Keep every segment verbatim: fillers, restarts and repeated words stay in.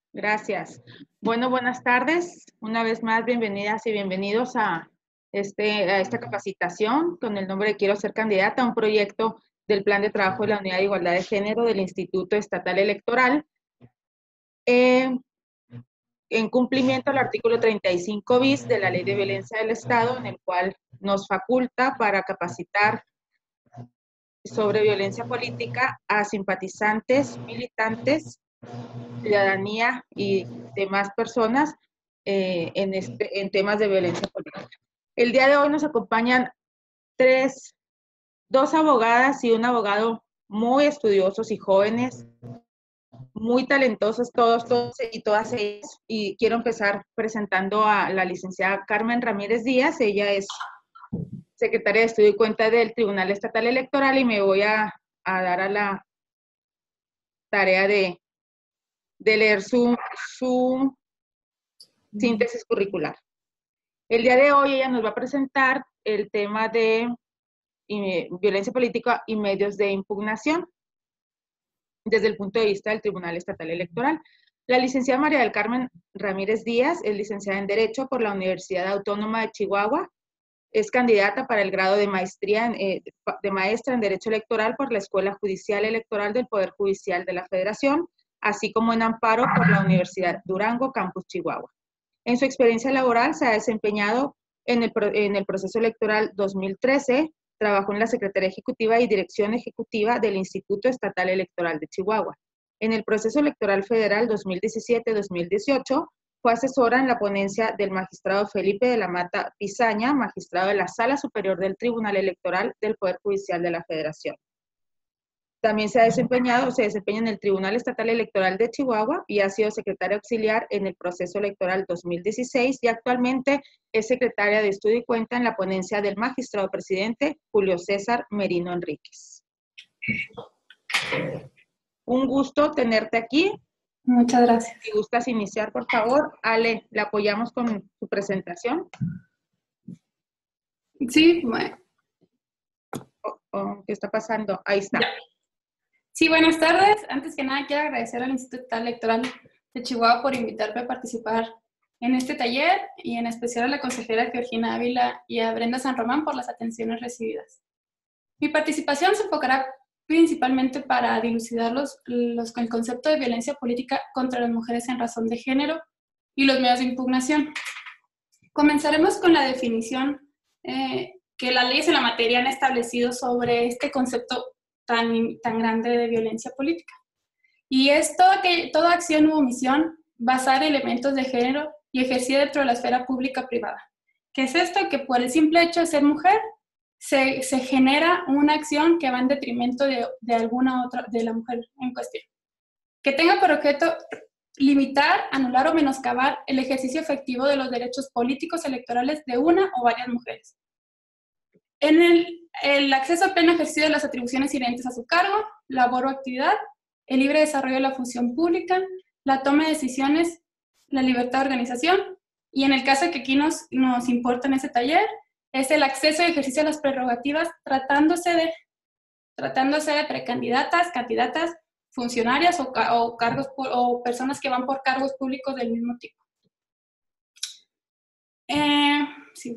Gracias. Bueno, buenas tardes. Una vez más, bienvenidas y bienvenidos a, este, a esta capacitación con el nombre de Quiero ser candidata a un proyecto del Plan de Trabajo de la Unidad de Igualdad de Género del Instituto Estatal Electoral, eh, en cumplimiento al artículo treinta y cinco bis de la Ley de Violencia del Estado, en el cual nos faculta para capacitar sobre violencia política a simpatizantes, militantes, ciudadanía y demás personas eh, en, este, en temas de violencia política. El día de hoy nos acompañan tres, dos abogadas y un abogado muy estudiosos y jóvenes, muy talentosos todos, todos y todas ellas. Y quiero empezar presentando a la licenciada Carmen Ramírez Díaz. Ella es secretaria de Estudio y Cuenta del Tribunal Estatal Electoral y me voy a, a dar a la tarea de, de leer su, su síntesis curricular. El día de hoy ella nos va a presentar el tema de eh, violencia política y medios de impugnación desde el punto de vista del Tribunal Estatal Electoral. La licenciada María del Carmen Ramírez Díaz es licenciada en Derecho por la Universidad Autónoma de Chihuahua. Es candidata para el grado de maestría en, eh, de maestra en Derecho Electoral por la Escuela Judicial Electoral del Poder Judicial de la Federación, así como en amparo por la Universidad Durango, Campus Chihuahua. En su experiencia laboral se ha desempeñado en el, en el proceso electoral dos mil trece, trabajó en la Secretaría Ejecutiva y Dirección Ejecutiva del Instituto Estatal Electoral de Chihuahua. En el proceso electoral federal dos mil diecisiete dos mil dieciocho, fue asesora en la ponencia del magistrado Felipe de la Mata Pizaña, magistrado de la Sala Superior del Tribunal Electoral del Poder Judicial de la Federación. También se ha desempeñado, se desempeña en el Tribunal Estatal Electoral de Chihuahua y ha sido secretaria auxiliar en el proceso electoral dos mil dieciséis y actualmente es secretaria de Estudio y Cuenta en la ponencia del magistrado presidente Julio César Merino Enríquez. Un gusto tenerte aquí. Muchas gracias. Si gustas iniciar, por favor. Ale, ¿la apoyamos con su presentación? Sí, bueno. Oh, oh, ¿qué está pasando? Ahí está. Ya. Sí, buenas tardes. Antes que nada, quiero agradecer al Instituto Estatal Electoral de Chihuahua por invitarme a participar en este taller y en especial a la consejera Georgina Ávila y a Brenda San Román por las atenciones recibidas. Mi participación se enfocará principalmente para dilucidar los, los, el concepto de violencia política contra las mujeres en razón de género y los medios de impugnación. Comenzaremos con la definición eh, que las leyes en la materia han establecido sobre este concepto tan, tan grande de violencia política. Y es toda, que, toda acción u omisión basada en elementos de género y ejercida dentro de la esfera pública-privada. ¿Qué es esto? Que por el simple hecho de ser mujer, Se, se genera una acción que va en detrimento de, de alguna otra, de la mujer en cuestión. Que tenga por objeto limitar, anular o menoscabar el ejercicio efectivo de los derechos políticos electorales de una o varias mujeres. En el, el acceso a pleno ejercicio de las atribuciones inherentes a su cargo, labor o actividad, el libre desarrollo de la función pública, la toma de decisiones, la libertad de organización, y en el caso que aquí nos, nos importa en este taller, es el acceso y ejercicio de las prerrogativas tratándose de, tratándose de precandidatas, candidatas, funcionarias o, o, cargos, o personas que van por cargos públicos del mismo tipo. Eh, sí,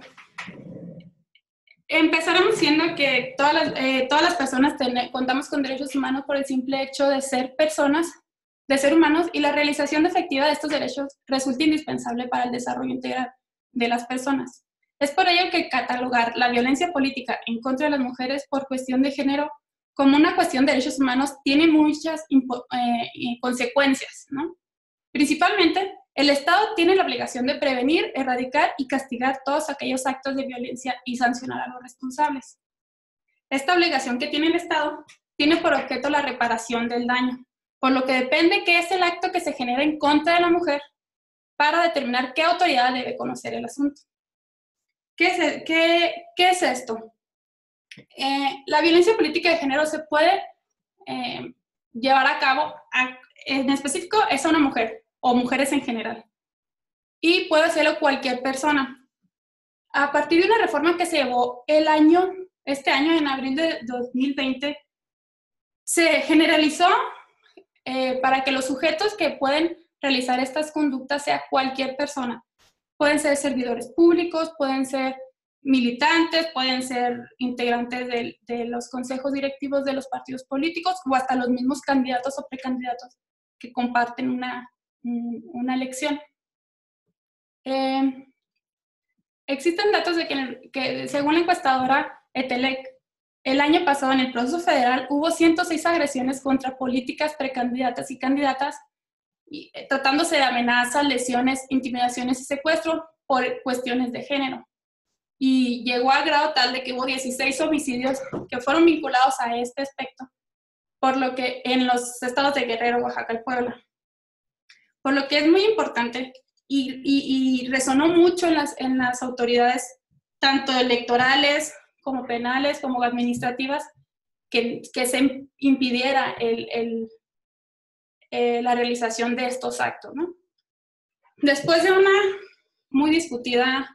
empezaremos diciendo que todas las, eh, todas las personas ten, contamos con derechos humanos por el simple hecho de ser personas, de ser humanos, y la realización efectiva de estos derechos resulta indispensable para el desarrollo integral de las personas. Es por ello que catalogar la violencia política en contra de las mujeres por cuestión de género como una cuestión de derechos humanos tiene muchas eh, consecuencias, ¿no? Principalmente, el Estado tiene la obligación de prevenir, erradicar y castigar todos aquellos actos de violencia y sancionar a los responsables. Esta obligación que tiene el Estado tiene por objeto la reparación del daño, por lo que depende qué es el acto que se genera en contra de la mujer para determinar qué autoridad debe conocer el asunto. ¿Qué es, qué, ¿Qué es esto? Eh, la violencia política de género se puede eh, llevar a cabo, a, en específico, es a una mujer o mujeres en general. Y puede hacerlo cualquier persona. A partir de una reforma que se llevó el año, este año, en abril de dos mil veinte, se generalizó eh, para que los sujetos que pueden realizar estas conductas sea cualquier persona. Pueden ser servidores públicos, pueden ser militantes, pueden ser integrantes de, de los consejos directivos de los partidos políticos o hasta los mismos candidatos o precandidatos que comparten una, una elección. Eh, existen datos de que, que según la encuestadora ETELEC, el año pasado en el proceso federal hubo ciento seis agresiones contra políticas, precandidatas y candidatas, y, eh, tratándose de amenazas, lesiones, intimidaciones y secuestro por cuestiones de género. Y llegó al grado tal de que hubo dieciséis homicidios que fueron vinculados a este aspecto, por lo que en los estados de Guerrero, Oaxaca y Puebla. Por lo que es muy importante y, y, y resonó mucho en las, en las autoridades, tanto electorales como penales, como administrativas, que, que se impidiera el, el, eh, la realización de estos actos, ¿no? Después de una muy discutida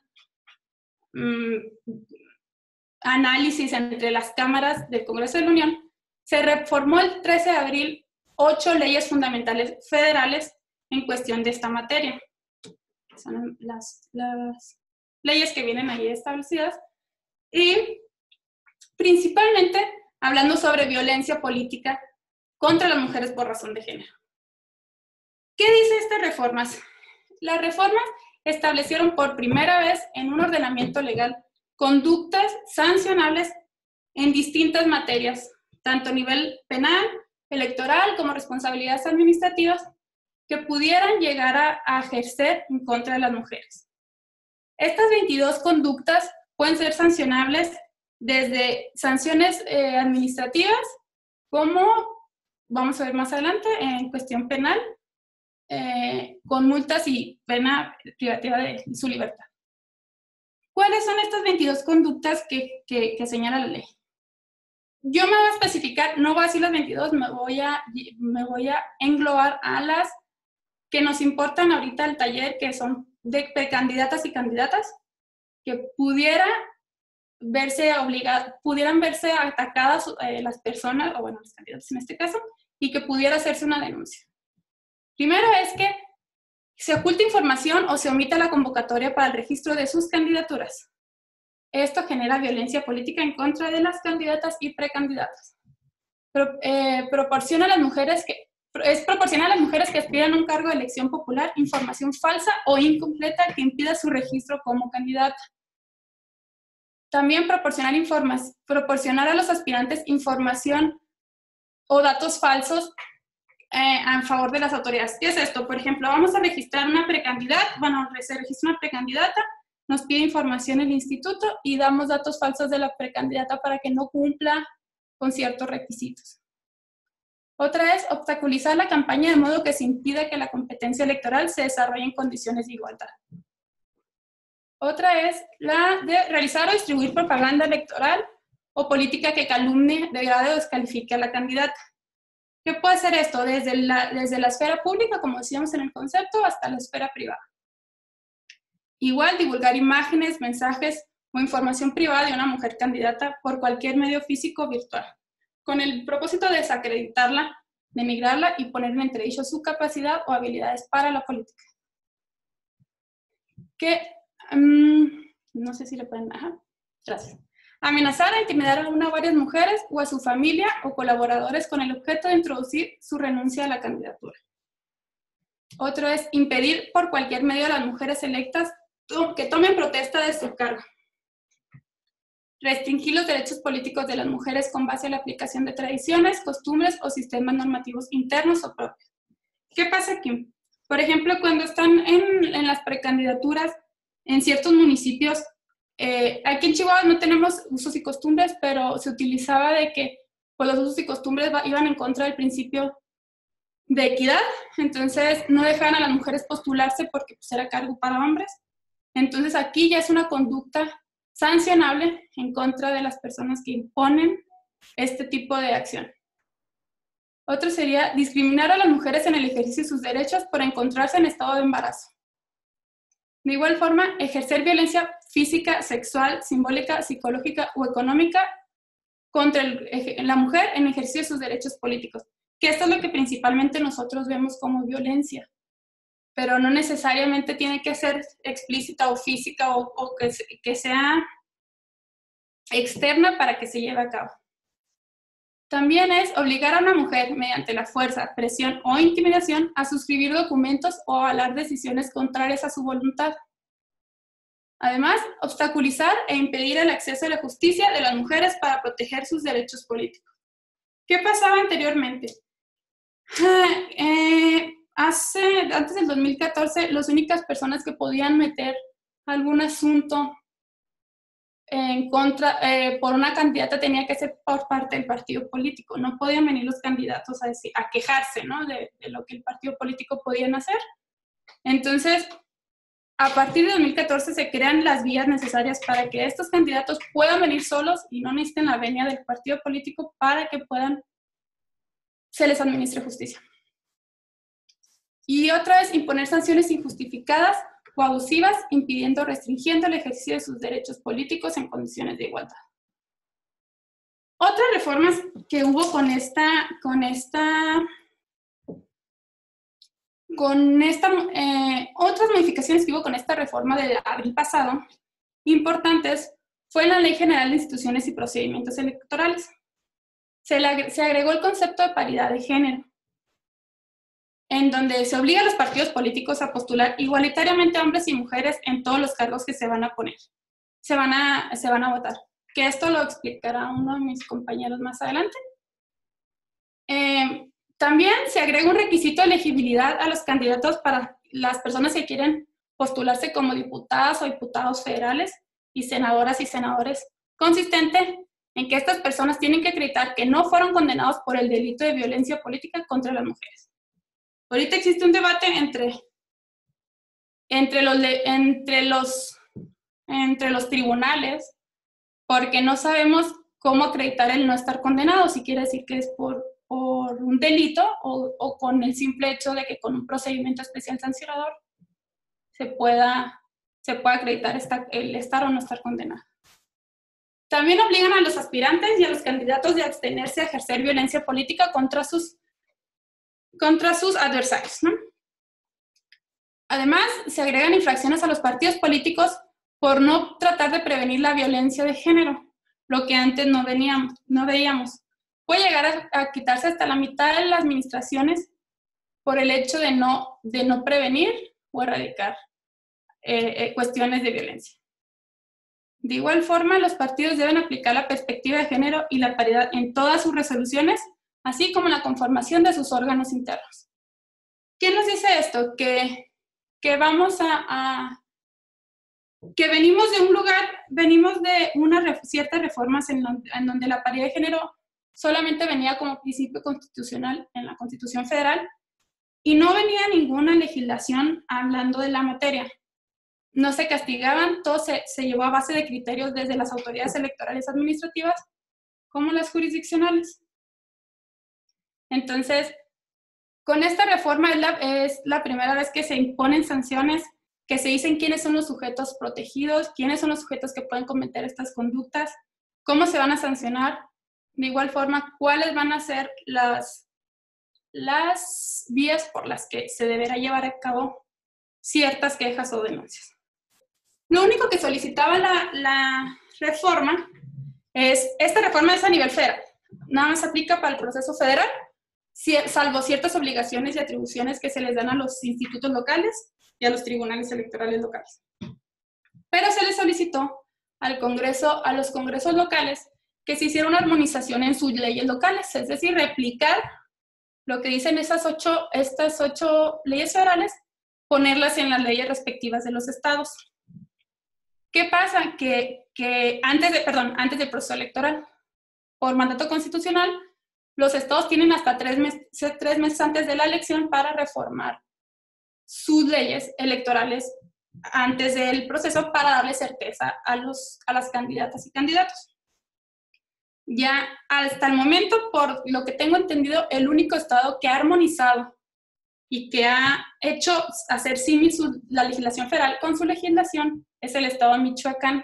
análisis entre las cámaras del Congreso de la Unión, se reformó el trece de abril ocho leyes fundamentales federales en cuestión de esta materia. Son las, las leyes que vienen ahí establecidas y principalmente hablando sobre violencia política contra las mujeres por razón de género. ¿Qué dice estas reformas? Las reformas establecieron por primera vez en un ordenamiento legal conductas sancionables en distintas materias, tanto a nivel penal, electoral, como responsabilidades administrativas, que pudieran llegar a, a ejercer en contra de las mujeres. Estas veintidós conductas pueden ser sancionables desde sanciones eh, administrativas, como vamos a ver más adelante en cuestión penal, Eh, con multas y pena privativa de su libertad. ¿Cuáles son estas veintidós conductas que, que, que señala la ley? Yo me voy a especificar, no voy a decir las veintidós, me voy a, me voy a englobar a las que nos importan ahorita al taller, que son de precandidatas y candidatas, que pudiera verse obligadas, pudieran verse atacadas eh, las personas, o bueno, los candidatos en este caso, y que pudiera hacerse una denuncia. Primero es que se oculta información o se omita la convocatoria para el registro de sus candidaturas. Esto genera violencia política en contra de las candidatas y precandidatas. Pro, eh, proporciona a las mujeres que, es proporcionar a las mujeres que aspiran a un cargo de elección popular información falsa o incompleta que impida su registro como candidata. También proporcionar, informas, proporcionar a los aspirantes información o datos falsos Eh, a favor de las autoridades. ¿Qué es esto? Por ejemplo, vamos a registrar una precandidata, bueno, se registra una precandidata, nos pide información el instituto y damos datos falsos de la precandidata para que no cumpla con ciertos requisitos. Otra es obstaculizar la campaña de modo que se impida que la competencia electoral se desarrolle en condiciones de igualdad. Otra es la de realizar o distribuir propaganda electoral o política que calumnie, degrade o descalifique a la candidata. ¿Qué puede ser esto? Desde la, desde la esfera pública, como decíamos en el concepto, hasta la esfera privada. Igual, divulgar imágenes, mensajes o información privada de una mujer candidata por cualquier medio físico o virtual, con el propósito de desacreditarla, denigrarla y poner en entredicho su capacidad o habilidades para la política. Que, um, no sé si le pueden... Ajá, gracias. Amenazar a intimidar a una o varias mujeres o a su familia o colaboradores con el objeto de introducir su renuncia a la candidatura. Otro es impedir por cualquier medio a las mujeres electas que tomen protesta de su cargo. Restringir los derechos políticos de las mujeres con base en la aplicación de tradiciones, costumbres o sistemas normativos internos o propios. ¿Qué pasa aquí? Por ejemplo, cuando están en, en las precandidaturas en ciertos municipios, Eh, aquí en Chihuahua no tenemos usos y costumbres, pero se utilizaba de que pues, los usos y costumbres iban en contra del principio de equidad, entonces no dejaban a las mujeres postularse porque pues, era cargo para hombres. Entonces aquí ya es una conducta sancionable en contra de las personas que imponen este tipo de acción. Otro sería discriminar a las mujeres en el ejercicio de sus derechos por encontrarse en estado de embarazo. De igual forma, ejercer violencia física, sexual, simbólica, psicológica o económica contra el, la mujer en ejercicio de sus derechos políticos. Que esto es lo que principalmente nosotros vemos como violencia. pero no necesariamente tiene que ser explícita o física o, o que, que sea externa para que se lleve a cabo. También es obligar a una mujer, mediante la fuerza, presión o intimidación, a suscribir documentos o avalar decisiones contrarias a su voluntad. Además, obstaculizar e impedir el acceso a la justicia de las mujeres para proteger sus derechos políticos. ¿Qué pasaba anteriormente? Eh, hace, antes del dos mil catorce, las únicas personas que podían meter algún asunto en contra, eh, por una candidata tenía que ser por parte del partido político. No podían venir los candidatos a, decir, a quejarse, ¿no? de, de lo que el partido político podían hacer. Entonces, a partir de dos mil catorce se crean las vías necesarias para que estos candidatos puedan venir solos y no necesiten la venia del partido político para que puedan, se les administre justicia. Y otra vez, imponer sanciones injustificadas o abusivas, impidiendo o restringiendo el ejercicio de sus derechos políticos en condiciones de igualdad. Otras reformas que hubo con esta, con esta, con esta, eh, otras modificaciones que hubo con esta reforma de abril pasado, importantes, fue la Ley General de Instituciones y Procedimientos Electorales. Se, le, se agregó el concepto de paridad de género, en donde se obliga a los partidos políticos a postular igualitariamente a hombres y mujeres en todos los cargos que se van a poner, se van a, se van a votar. Que esto lo explicará uno de mis compañeros más adelante. Eh, también se agrega un requisito de elegibilidad a los candidatos para las personas que quieren postularse como diputadas o diputados federales y senadoras y senadores, consistente en que estas personas tienen que acreditar que no fueron condenados por el delito de violencia política contra las mujeres. Ahorita existe un debate entre, entre, los, entre, los, entre los tribunales, porque no sabemos cómo acreditar el no estar condenado, si quiere decir que es por, por un delito o, o con el simple hecho de que con un procedimiento especial sancionador se pueda, se pueda acreditar esta, el estar o no estar condenado. También obligan a los aspirantes y a los candidatos de abstenerse a ejercer violencia política contra sus contra sus adversarios, ¿no? Además, se agregan infracciones a los partidos políticos por no tratar de prevenir la violencia de género, lo que antes no, veníamos, no veíamos. Puede llegar a, a quitarse hasta la mitad de las administraciones por el hecho de no, de no prevenir o erradicar eh, eh, cuestiones de violencia. De igual forma, los partidos deben aplicar la perspectiva de género y la paridad en todas sus resoluciones, así como la conformación de sus órganos internos. ¿Quién nos dice esto? Que, que vamos a, a... que venimos de un lugar, venimos de unas ciertas reformas en, lo, en donde la paridad de género solamente venía como principio constitucional en la Constitución Federal y no venía ninguna legislación hablando de la materia. No se castigaban, todo se, se llevó a base de criterios desde las autoridades electorales administrativas como las jurisdiccionales. Entonces, con esta reforma es la, es la primera vez que se imponen sanciones, que se dicen quiénes son los sujetos protegidos, quiénes son los sujetos que pueden cometer estas conductas, cómo se van a sancionar, de igual forma, cuáles van a ser las, las vías por las que se deberá llevar a cabo ciertas quejas o denuncias. Lo único que solicitaba la, la reforma es, esta reforma es a nivel federal, nada más aplica para el proceso federal, salvo ciertas obligaciones y atribuciones que se les dan a los institutos locales y a los tribunales electorales locales. Pero se les solicitó al Congreso, a los congresos locales que se hiciera una armonización en sus leyes locales, es decir, replicar lo que dicen esas ocho, estas ocho leyes federales, ponerlas en las leyes respectivas de los estados. ¿Qué pasa? Que, que antes, de, perdón, antes del proceso electoral, por mandato constitucional, los estados tienen hasta tres meses, tres meses antes de la elección para reformar sus leyes electorales antes del proceso para darle certeza a, los, a las candidatas y candidatos. Ya hasta el momento, por lo que tengo entendido, el único estado que ha armonizado y que ha hecho hacer símil la legislación federal con su legislación es el estado de Michoacán.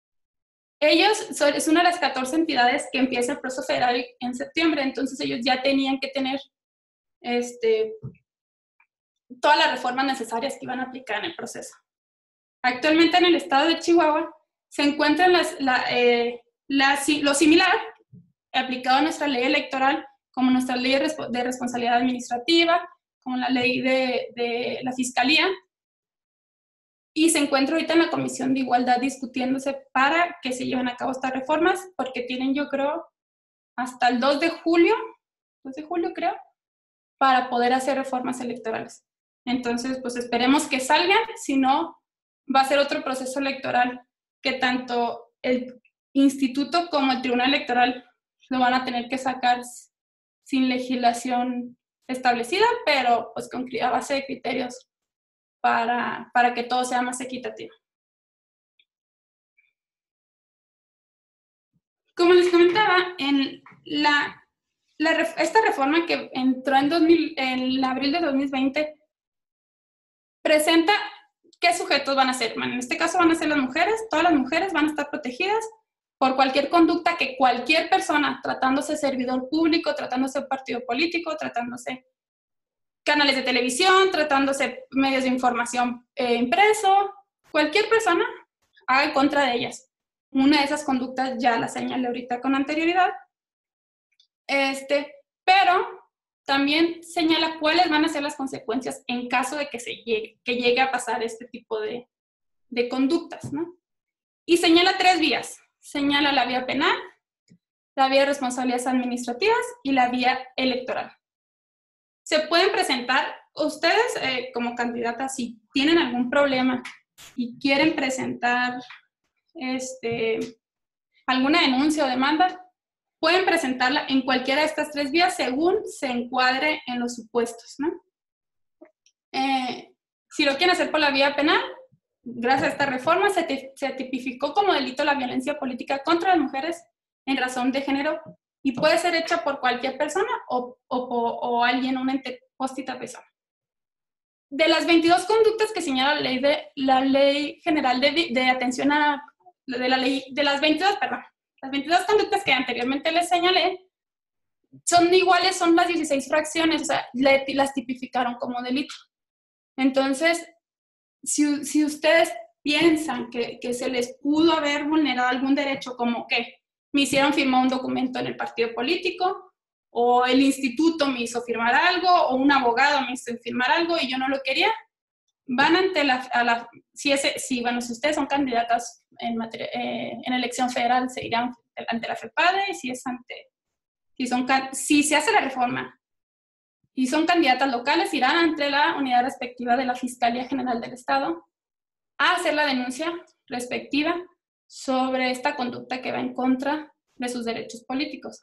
Ellos son, es una de las catorce entidades que empieza el proceso federal en septiembre, entonces ellos ya tenían que tener este, todas las reformas necesarias que iban a aplicar en el proceso. Actualmente en el estado de Chihuahua se encuentra las, la, eh, la, lo similar aplicado a nuestra ley electoral, como nuestra ley de responsabilidad administrativa, como la ley de, de la fiscalía, y se encuentra ahorita en la Comisión de Igualdad discutiéndose para que se lleven a cabo estas reformas, porque tienen, yo creo, hasta el dos de julio, dos de julio creo, para poder hacer reformas electorales. Entonces, pues esperemos que salgan, si no, va a ser otro proceso electoral que tanto el instituto como el tribunal electoral lo van a tener que sacar sin legislación establecida, pero pues con, a base de criterios para, para que todo sea más equitativo. Como les comentaba, en la, la, esta reforma que entró en, dos mil, en abril de dos mil veinte presenta qué sujetos van a ser. En este caso van a ser las mujeres, todas las mujeres van a estar protegidas por cualquier conducta que cualquier persona, tratándose de servidor público, tratándose de un partido político, tratándose canales de televisión, tratándose medios de información eh, impreso, cualquier persona haga en contra de ellas. Una de esas conductas ya la señalé ahorita con anterioridad, este, pero también señala cuáles van a ser las consecuencias en caso de que, se llegue, que llegue a pasar este tipo de, de conductas, ¿no? Y señala tres vías. Señala la vía penal, la vía de responsabilidades administrativas y la vía electoral. Se pueden presentar, ustedes eh, como candidatas, si tienen algún problema y quieren presentar este, alguna denuncia o demanda, pueden presentarla en cualquiera de estas tres vías según se encuadre en los supuestos, ¿no? Eh, si lo quieren hacer por la vía penal, gracias a esta reforma se, se tipificó como delito la violencia política contra las mujeres en razón de género y puede ser hecha por cualquier persona o, o, o alguien, un ente postita persona. De las veintidós conductas que señala la ley, de, la ley general de, de atención a, de la ley, de las veintidós, perdón, las veintidós conductas que anteriormente les señalé, son iguales, son las dieciséis fracciones, o sea, le, las tipificaron como delito. Entonces, si, si ustedes piensan que, que se les pudo haber vulnerado algún derecho, como que me hicieron firmar un documento en el partido político, o el instituto me hizo firmar algo, o un abogado me hizo firmar algo y yo no lo quería, van ante la, a la si, ese, si, bueno, si ustedes son candidatas en, materia, eh, en elección federal, se irán ante la FEPADE, si es ante, si, son, si se hace la reforma y son candidatas locales, irán ante la unidad respectiva de la Fiscalía General del Estado a hacer la denuncia respectiva sobre esta conducta que va en contra de sus derechos políticos.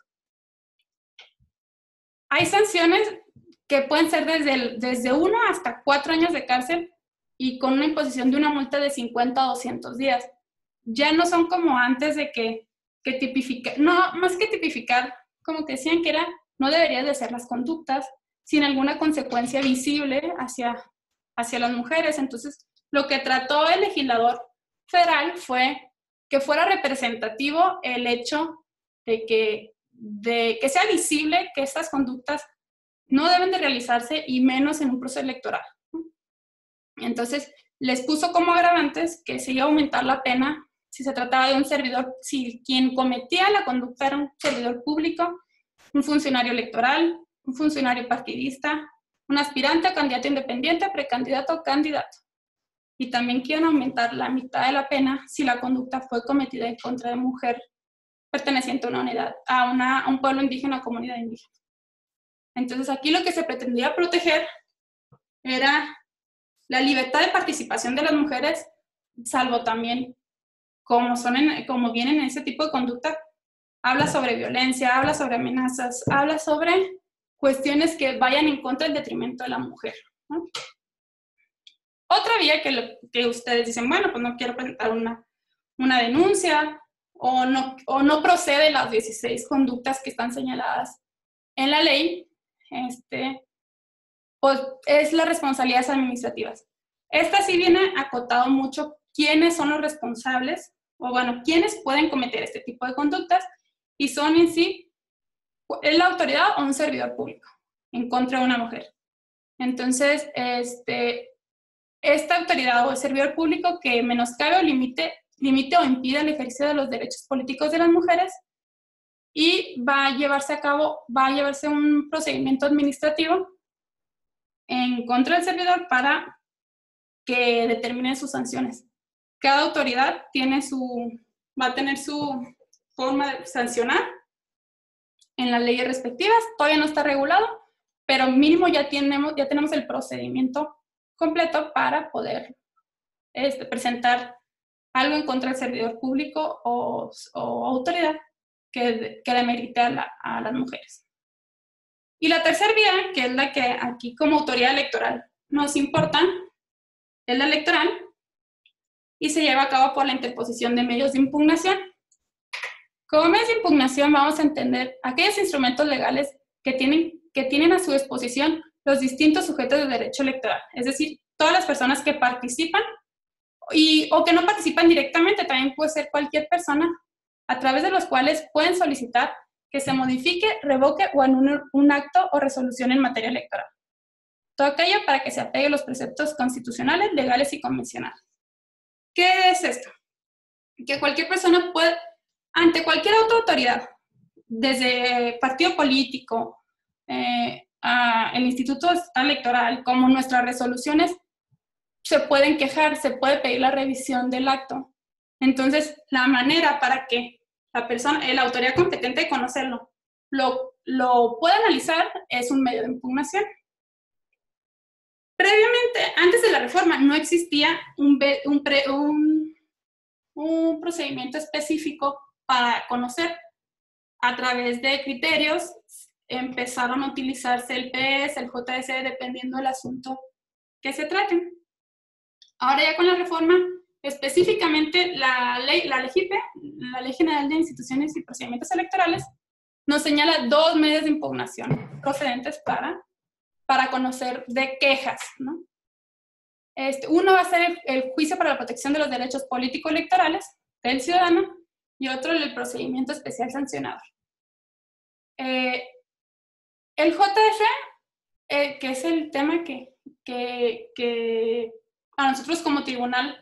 Hay sanciones que pueden ser desde, el, desde uno hasta cuatro años de cárcel y con una imposición de una multa de cincuenta a doscientos días. Ya no son como antes de que, que tipificar, no, más que tipificar, como que decían que era, no deberían de ser las conductas sin alguna consecuencia visible hacia, hacia las mujeres. Entonces, lo que trató el legislador federal fue que fuera representativo el hecho de que, de que sea visible que estas conductas no deben de realizarse y menos en un proceso electoral. Entonces, les puso como agravantes que se iba a aumentar la pena si se trataba de un servidor, si quien cometía la conducta era un servidor público, un funcionario electoral, un funcionario partidista, un aspirante a candidato independiente, precandidato o candidato. Y también quieren aumentar la mitad de la pena si la conducta fue cometida en contra de mujer perteneciente a una unidad, a, una, a un pueblo indígena o comunidad indígena. Entonces aquí lo que se pretendía proteger era la libertad de participación de las mujeres, salvo también, como, son en, como vienen en ese tipo de conducta, habla sobre violencia, habla sobre amenazas, habla sobre cuestiones que vayan en contra del detrimento de la mujer, ¿no? Otra vía que, le, que ustedes dicen, bueno, pues no quiero presentar una, una denuncia o no, o no procede las dieciséis conductas que están señaladas en la ley, este, pues es las responsabilidades administrativas. Esta sí viene acotado mucho quiénes son los responsables, o bueno, quiénes pueden cometer este tipo de conductas, y son en sí, es la autoridad o un servidor público en contra de una mujer. Entonces, este, esta autoridad o servidor público que menoscabe o limite, limite o impide el ejercicio de los derechos políticos de las mujeres, y va a llevarse a cabo, va a llevarse un procedimiento administrativo en contra del servidor para que determine sus sanciones. Cada autoridad tiene su, va a tener su forma de sancionar en las leyes respectivas. Todavía no está regulado, pero mínimo ya tenemos, ya tenemos el procedimiento completo para poder este, presentar algo en contra del servidor público o, o autoridad que, que demerite a, la, a las mujeres. Y la tercera vía, que es la que aquí como autoridad electoral nos importa, es la electoral, y se lleva a cabo por la interposición de medios de impugnación. Como medios de impugnación vamos a entender aquellos instrumentos legales que tienen, que tienen a su disposición los distintos sujetos de derecho electoral, es decir, todas las personas que participan y, o que no participan directamente, también puede ser cualquier persona, a través de los cuales pueden solicitar que se modifique, revoque o anule un acto o resolución en materia electoral. Todo aquello para que se apegue a los preceptos constitucionales, legales y convencionales. ¿Qué es esto? Que cualquier persona puede, ante cualquier otra autoridad, desde partido político, eh, a el Instituto Electoral, como nuestras resoluciones, se pueden quejar, se puede pedir la revisión del acto. Entonces, la manera para que la persona, la autoridad competente de conocerlo, lo, lo pueda analizar es un medio de impugnación. Previamente, antes de la reforma, no existía un, un, pre, un, un procedimiento específico para conocer. A través de criterios empezaron a utilizarse el P E S, el J S, dependiendo del asunto que se trate. Ahora ya con la reforma, específicamente la ley, la L G I P, la Ley General de Instituciones y Procedimientos Electorales, nos señala dos medios de impugnación procedentes para, para conocer de quejas, ¿no? Este, uno va a ser el, el juicio para la protección de los derechos político-electorales del ciudadano y otro el procedimiento especial sancionador. Eh, el J F, eh, que es el tema que, que, que a nosotros como tribunal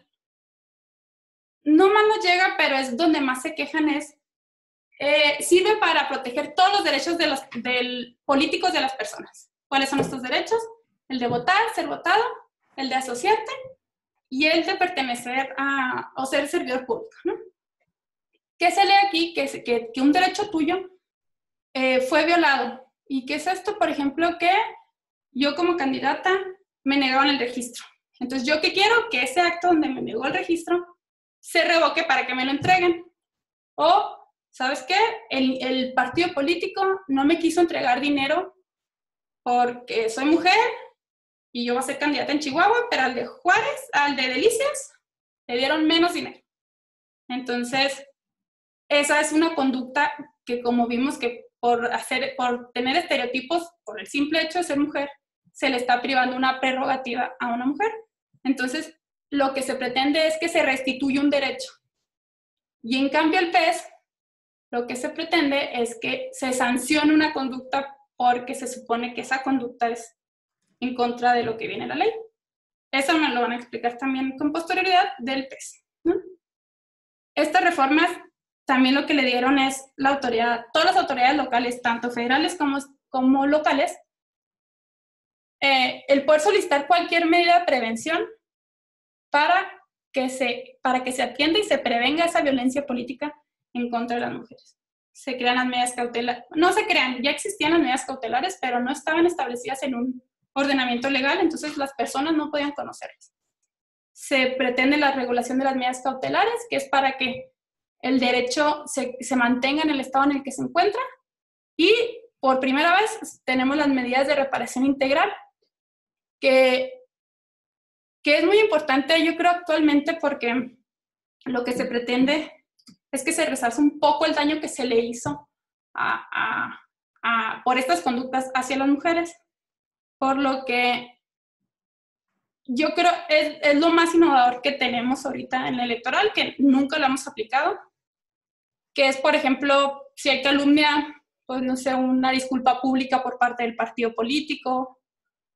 no más nos llega, pero es donde más se quejan, es eh, sirve para proteger todos los derechos de los del, políticos de las personas. ¿Cuáles son estos derechos? El de votar, ser votado, el de asociarte y el de pertenecer a, o ser servidor público, ¿no? ¿Qué se lee aquí? Que, que, que un derecho tuyo eh, fue violado. ¿Y qué es esto? Por ejemplo, que yo como candidata me negaron el registro. Entonces, ¿yo qué quiero? Que ese acto donde me negó el registro se revoque para que me lo entreguen. O, ¿sabes qué? El, el partido político no me quiso entregar dinero porque soy mujer y yo voy a ser candidata en Chihuahua, pero al de Juárez, al de Delicias, le dieron menos dinero. Entonces, esa es una conducta que, como vimos, que por, hacer, por tener estereotipos, por el simple hecho de ser mujer, se le está privando una prerrogativa a una mujer. Entonces, lo que se pretende es que se restituya un derecho. Y en cambio el P E S, lo que se pretende es que se sancione una conducta porque se supone que esa conducta es en contra de lo que viene en la ley. Eso me lo van a explicar también con posterioridad del P E S, ¿no? Estas reformas también lo que le dieron es la autoridad, todas las autoridades locales, tanto federales como, como locales, eh, el poder solicitar cualquier medida de prevención para que, se, para que se atienda y se prevenga esa violencia política en contra de las mujeres. Se crean las medidas cautelares, no se crean, ya existían las medidas cautelares, pero no estaban establecidas en un ordenamiento legal, entonces las personas no podían conocerlas. Se pretende la regulación de las medidas cautelares, que es para que el derecho se, se mantenga en el estado en el que se encuentra, y por primera vez tenemos las medidas de reparación integral, que, que es muy importante, yo creo, actualmente, porque lo que se pretende es que se resarce un poco el daño que se le hizo a, a, a, por estas conductas hacia las mujeres, por lo que yo creo es, es lo más innovador que tenemos ahorita en el electoral, que nunca lo hemos aplicado, que es, por ejemplo, si hay calumnia, pues no sé, una disculpa pública por parte del partido político,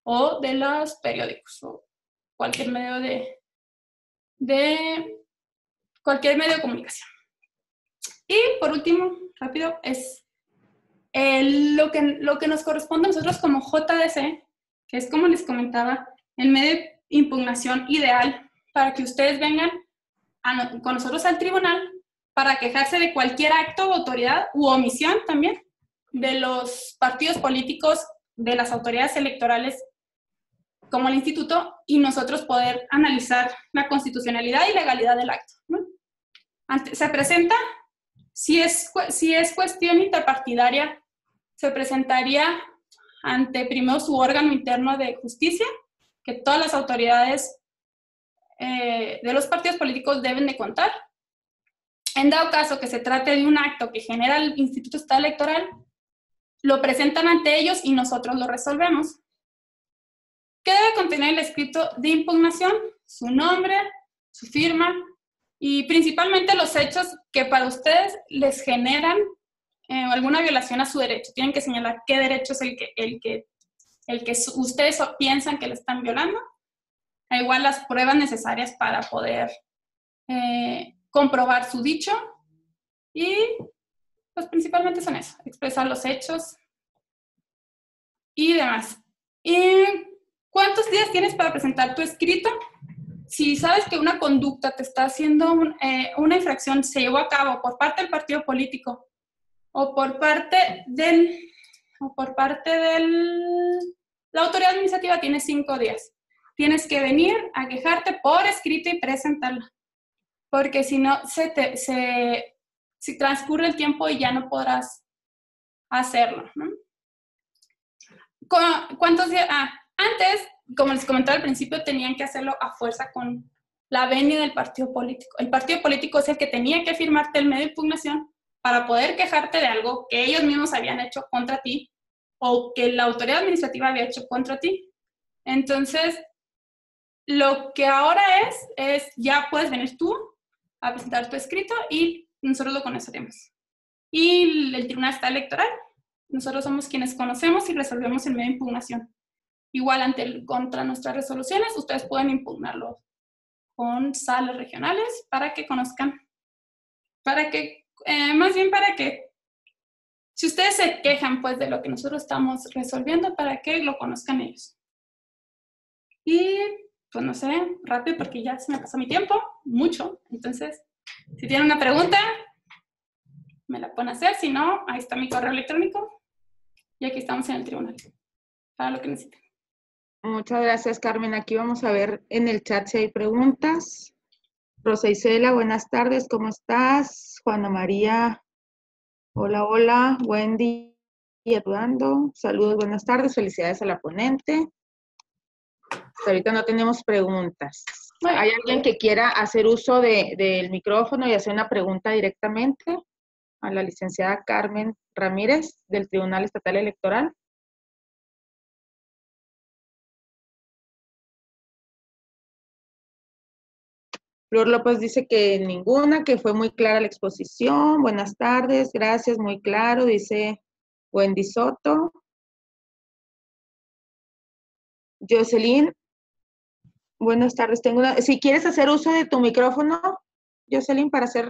o de los periódicos o cualquier medio de, de cualquier medio de comunicación. Y por último, rápido, es el, lo, que, lo que nos corresponde a nosotros como J D C, que es, como les comentaba, el medio de impugnación ideal para que ustedes vengan a, con nosotros al tribunal para quejarse de cualquier acto o autoridad u omisión también de los partidos políticos, de las autoridades electorales como el instituto, y nosotros poder analizar la constitucionalidad y legalidad del acto, ¿no? Ante, se presenta, si es, si es cuestión interpartidaria, se presentaría ante primero su órgano interno de justicia, que todas las autoridades eh, de los partidos políticos deben de contar. En dado caso que se trate de un acto que genera el Instituto Estatal Electoral, lo presentan ante ellos y nosotros lo resolvemos. ¿Qué debe contener el escrito de impugnación? Su nombre, su firma y principalmente los hechos que para ustedes les generan eh, alguna violación a su derecho. Tienen que señalar qué derecho es el que, el que, el que ustedes piensan que le están violando. E igual las pruebas necesarias para poder eh, comprobar su dicho. Y pues principalmente son eso, expresar los hechos y demás. ¿Y cuántos días tienes para presentar tu escrito? Si sabes que una conducta te está haciendo un, eh, una infracción, se llevó a cabo por parte del partido político o por parte del, o por parte del, la autoridad administrativa, tienes cinco días. Tienes que venir a quejarte por escrito y presentarla, porque si no, se te, se, si transcurre el tiempo y ya no podrás hacerlo, ¿no? ¿Cuántos días? Ah, antes, como les comentaba al principio, tenían que hacerlo a fuerza con la venia del partido político. El partido político es el que tenía que firmarte el medio de impugnación para poder quejarte de algo que ellos mismos habían hecho contra ti o que la autoridad administrativa había hecho contra ti. Entonces, lo que ahora es, es ya puedes venir tú a presentar tu escrito y nosotros lo conoceremos. Y el Tribunal Estatal Electoral, nosotros somos quienes conocemos y resolvemos el medio de impugnación. Igual ante el, contra nuestras resoluciones, ustedes pueden impugnarlo con salas regionales para que conozcan, para que, eh, más bien para que, si ustedes se quejan pues de lo que nosotros estamos resolviendo, para que lo conozcan ellos. Y pues no sé, rápido porque ya se me pasó mi tiempo, mucho. Entonces, si tienen una pregunta, me la pueden hacer. Si no, ahí está mi correo electrónico. Y aquí estamos en el tribunal, para lo que necesiten. Muchas gracias, Carmen. Aquí vamos a ver en el chat si hay preguntas. Rosa Isela, buenas tardes, ¿cómo estás? Juana María, hola, hola. Wendy y Eduardo, saludos, buenas tardes, felicidades a la ponente. Hasta ahorita no tenemos preguntas. Bueno, ¿hay alguien que quiera hacer uso de, del micrófono y hacer una pregunta directamente a la licenciada Carmen Ramírez del Tribunal Estatal Electoral? Flor López dice que ninguna, que fue muy clara la exposición. Buenas tardes, gracias, muy claro, dice Wendy Soto. Jocelyn, buenas tardes. Tengo una, si quieres hacer uso de tu micrófono, Jocelyn, para hacer...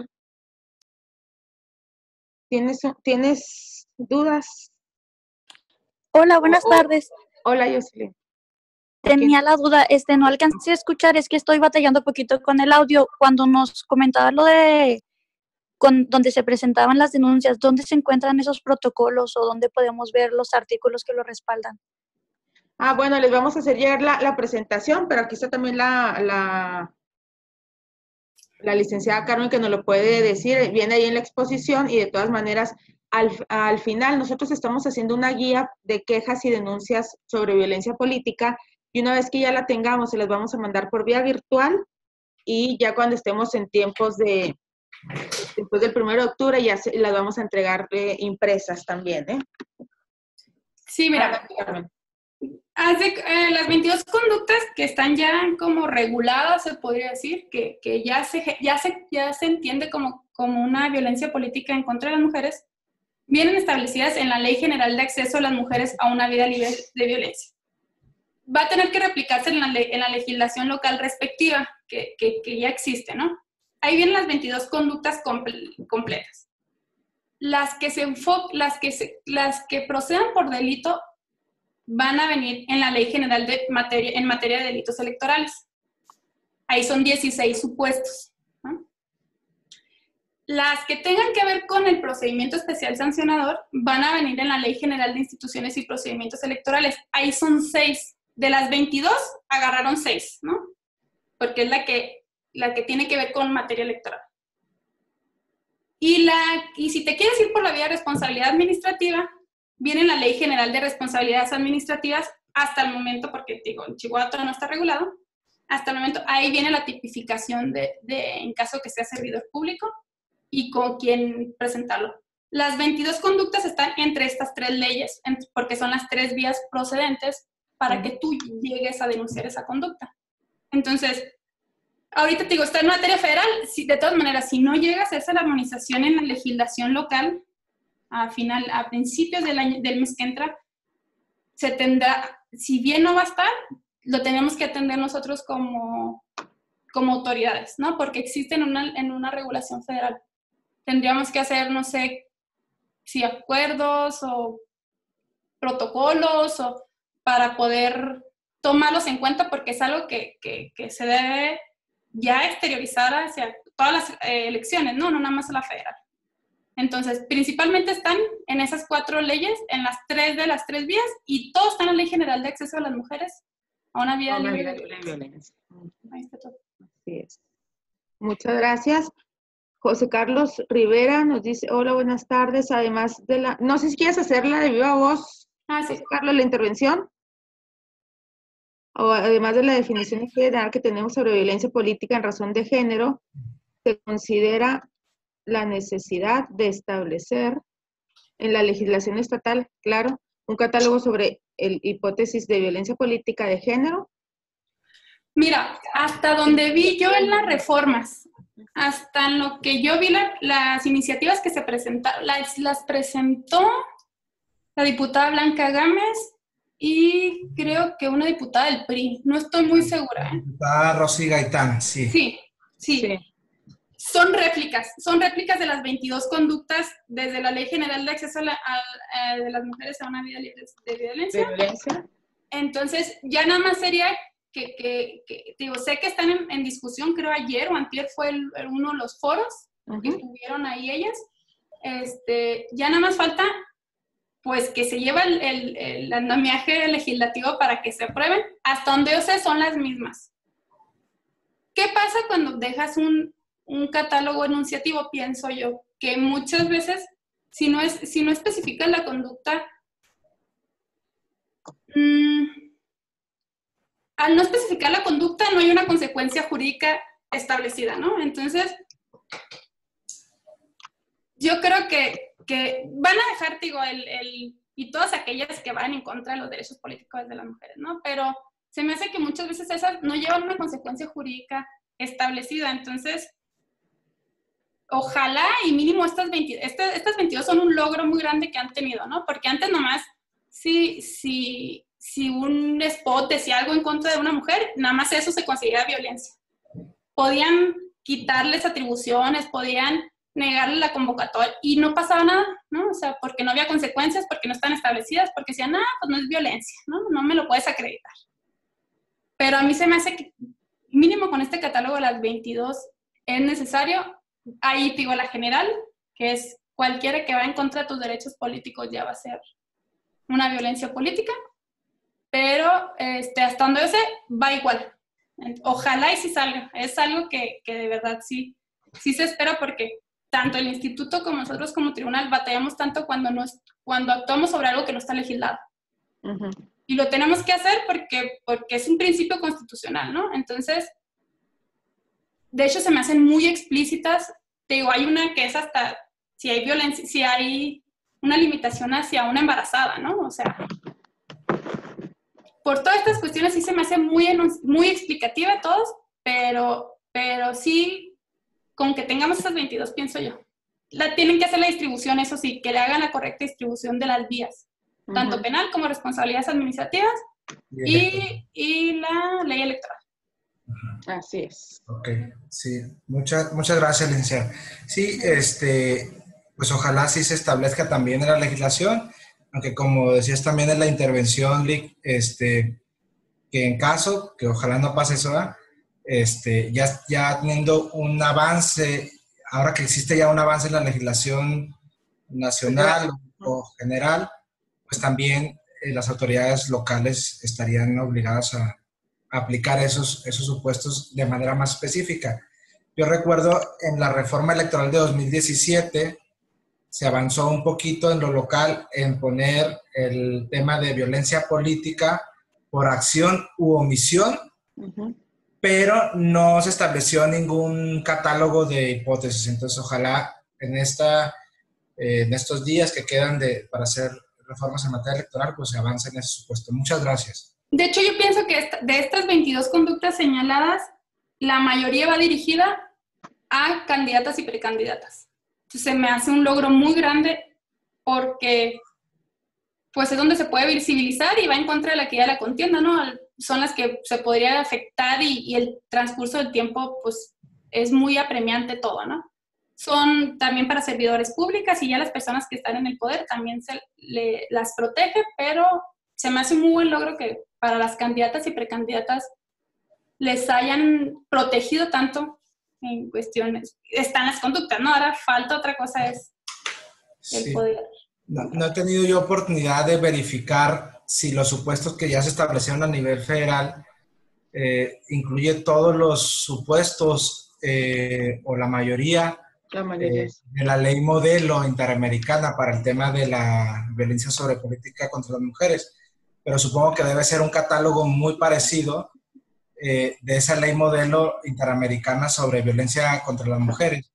¿Tienes, ¿tienes dudas? Hola, buenas oh, tardes. Hola, Jocelyn. Tenía la duda, este, no alcancé a escuchar, es que estoy batallando un poquito con el audio. Cuando nos comentaba lo de con, donde se presentaban las denuncias, ¿dónde se encuentran esos protocolos o dónde podemos ver los artículos que lo respaldan? Ah, bueno, les vamos a hacer llegar la, la presentación, pero aquí está también la, la, la licenciada Carmen que nos lo puede decir, viene ahí en la exposición y de todas maneras, al, al final nosotros estamos haciendo una guía de quejas y denuncias sobre violencia política y una vez que ya la tengamos, se las vamos a mandar por vía virtual y ya cuando estemos en tiempos de, después del primero de octubre, ya se, las vamos a entregar eh, impresas también, ¿eh? Sí, mira, hace, eh, las veintidós conductas que están ya como reguladas, se podría decir, que, que ya, se, ya, se, ya se entiende como, como una violencia política en contra de las mujeres, vienen establecidas en la Ley General de Acceso a las Mujeres a una Vida Libre de Violencia. va a tener que replicarse en la, en la legislación local respectiva, que, que, que ya existe, ¿no? Ahí vienen las veintidós conductas comple completas. Las que, se las, que se, las que procedan por delito van a venir en la Ley General de materia, en materia de delitos electorales. Ahí son dieciséis supuestos, ¿no? Las que tengan que ver con el procedimiento especial sancionador van a venir en la Ley General de Instituciones y Procedimientos Electorales. Ahí son seis. De las veintidós, agarraron seis, ¿no? Porque es la que, la que tiene que ver con materia electoral. Y, la, y si te quieres ir por la vía de responsabilidad administrativa, viene la Ley General de Responsabilidades Administrativas hasta el momento, porque digo, en Chihuahua todavía no está regulado, hasta el momento ahí viene la tipificación de, de en caso que sea servidor público y con quién presentarlo. Las veintidós conductas están entre estas tres leyes, porque son las tres vías procedentes para que tú llegues a denunciar esa conducta. Entonces, ahorita te digo, está en materia federal, si, de todas maneras, si no llega a hacerse la armonización en la legislación local, a final, a principios del, año, del mes que entra, se tendrá, si bien no va a estar, lo tenemos que atender nosotros como, como autoridades, ¿no? Porque existen una, en una regulación federal. Tendríamos que hacer, no sé, si acuerdos o protocolos o para poder tomarlos en cuenta, porque es algo que, que, que se debe ya exteriorizar hacia todas las eh, elecciones, ¿no? No nada más a la federal. Entonces, principalmente están en esas cuatro leyes, en las tres de las tres vías, y todo está en la Ley General de Acceso a las Mujeres a una vida libre de violencia. violencia. Ahí está todo. Así es. Muchas gracias. José Carlos Rivera nos dice, hola, buenas tardes. Además de la, no sé si quieres hacerla de viva voz, ah, sí. José Carlos, la intervención. O además de la definición general que tenemos sobre violencia política en razón de género, se considera la necesidad de establecer en la legislación estatal, claro, un catálogo sobre el hipótesis de violencia política de género. Mira, hasta donde vi yo en las reformas, hasta en lo que yo vi la, las iniciativas que se presentaron, las, las presentó la diputada Blanca Gámez y creo que una diputada del P R I, no estoy muy segura. ¿eh? Diputada Rosy Gaitán, sí. Sí, sí. sí. Son réplicas, son réplicas de las veintidós conductas desde la Ley General de Acceso a, la, a, a de las Mujeres a una vida libre de violencia. ¿De violencia? Entonces, ya nada más sería que, que, que digo, sé que están en, en discusión, creo ayer o antier fue el, el, uno de los foros uh-huh. que tuvieron ahí ellas. Este, ya nada más falta, pues, que se lleva el, el, el andamiaje legislativo para que se aprueben. Hasta donde yo sé son las mismas. ¿Qué pasa cuando dejas un un catálogo enunciativo? Pienso yo, que muchas veces, si no, es, si no especificas la conducta, mmm, al no especificar la conducta no hay una consecuencia jurídica establecida, ¿no? Entonces, yo creo que, que van a dejar, digo, el, el, y todas aquellas que van en contra de los derechos políticos de las mujeres, ¿no? Pero se me hace que muchas veces esas no llevan una consecuencia jurídica establecida, entonces ojalá y mínimo estas, veinte, este, estas veintidós son un logro muy grande que han tenido, ¿no? Porque antes nomás, si, si, si un spot decía algo en contra de una mujer, nada más eso se considera violencia. Podían quitarles atribuciones, podían negarle la convocatoria y no pasaba nada, ¿no? O sea, porque no había consecuencias, porque no están establecidas, porque decían, ah, pues no es violencia, ¿no? No me lo puedes acreditar. Pero a mí se me hace que mínimo con este catálogo de las veintidós es necesario. Ahí digo la general, que es cualquiera que va en contra de tus derechos políticos ya va a ser una violencia política, pero este, hasta donde yo sé, va igual. Ojalá y sí salga. Es algo que, que de verdad sí, sí se espera porque tanto el instituto como nosotros como tribunal batallamos tanto cuando, nos, cuando actuamos sobre algo que no está legislado. Uh-huh. Y lo tenemos que hacer porque, porque es un principio constitucional, ¿no? Entonces, de hecho, se me hacen muy explícitas. Te digo, hay una que es hasta si hay violencia, si hay una limitación hacia una embarazada, ¿no? O sea, por todas estas cuestiones sí se me hace muy, muy explicativa a todos, pero, pero sí, con que tengamos esas veintidós, pienso yo. La, tienen que hacer la distribución, eso sí, que le hagan la correcta distribución de las vías, uh-huh. tanto penal como responsabilidades administrativas, y, y la ley electoral. Así es. Ok, sí. Muchas, muchas gracias, licenciada. Sí, este, pues ojalá sí se establezca también en la legislación, aunque como decías también en la intervención, Lic, este, que en caso, que ojalá no pase eso, ¿verdad? este, ya, ya teniendo un avance, ahora que existe ya un avance en la legislación nacional o general, pues también eh, las autoridades locales estarían obligadas a, a aplicar esos, esos supuestos de manera más específica. Yo recuerdo en la reforma electoral de dos mil diecisiete se avanzó un poquito en lo local en poner el tema de violencia política por acción u omisión, uh-huh. pero no se estableció ningún catálogo de hipótesis. Entonces, ojalá en, esta, eh, en estos días que quedan de, para hacer reformas en materia electoral, pues se avance en ese supuesto. Muchas gracias. De hecho, yo pienso que esta, de estas veintidós conductas señaladas, la mayoría va dirigida a candidatas y precandidatas. Entonces, se me hace un logro muy grande porque pues es donde se puede visibilizar y va en contra de la que ya la contienda, ¿no? Son las que se podría afectar y, y el transcurso del tiempo, pues, es muy apremiante todo, ¿no? Son también para servidores públicas y ya las personas que están en el poder también se le, las protege, pero se me hace un muy buen logro que para las candidatas y precandidatas les hayan protegido tanto en cuestiones. Están las conductas, ¿no? Ahora falta otra cosa, es el sí. poder. No, no he tenido yo oportunidad de verificar si los supuestos que ya se establecieron a nivel federal eh, incluye todos los supuestos eh, o la mayoría, la mayoría. Eh, de la ley modelo interamericana para el tema de la violencia sobre política contra las mujeres. Pero supongo que debe ser un catálogo muy parecido eh, de esa ley modelo interamericana sobre violencia contra las mujeres,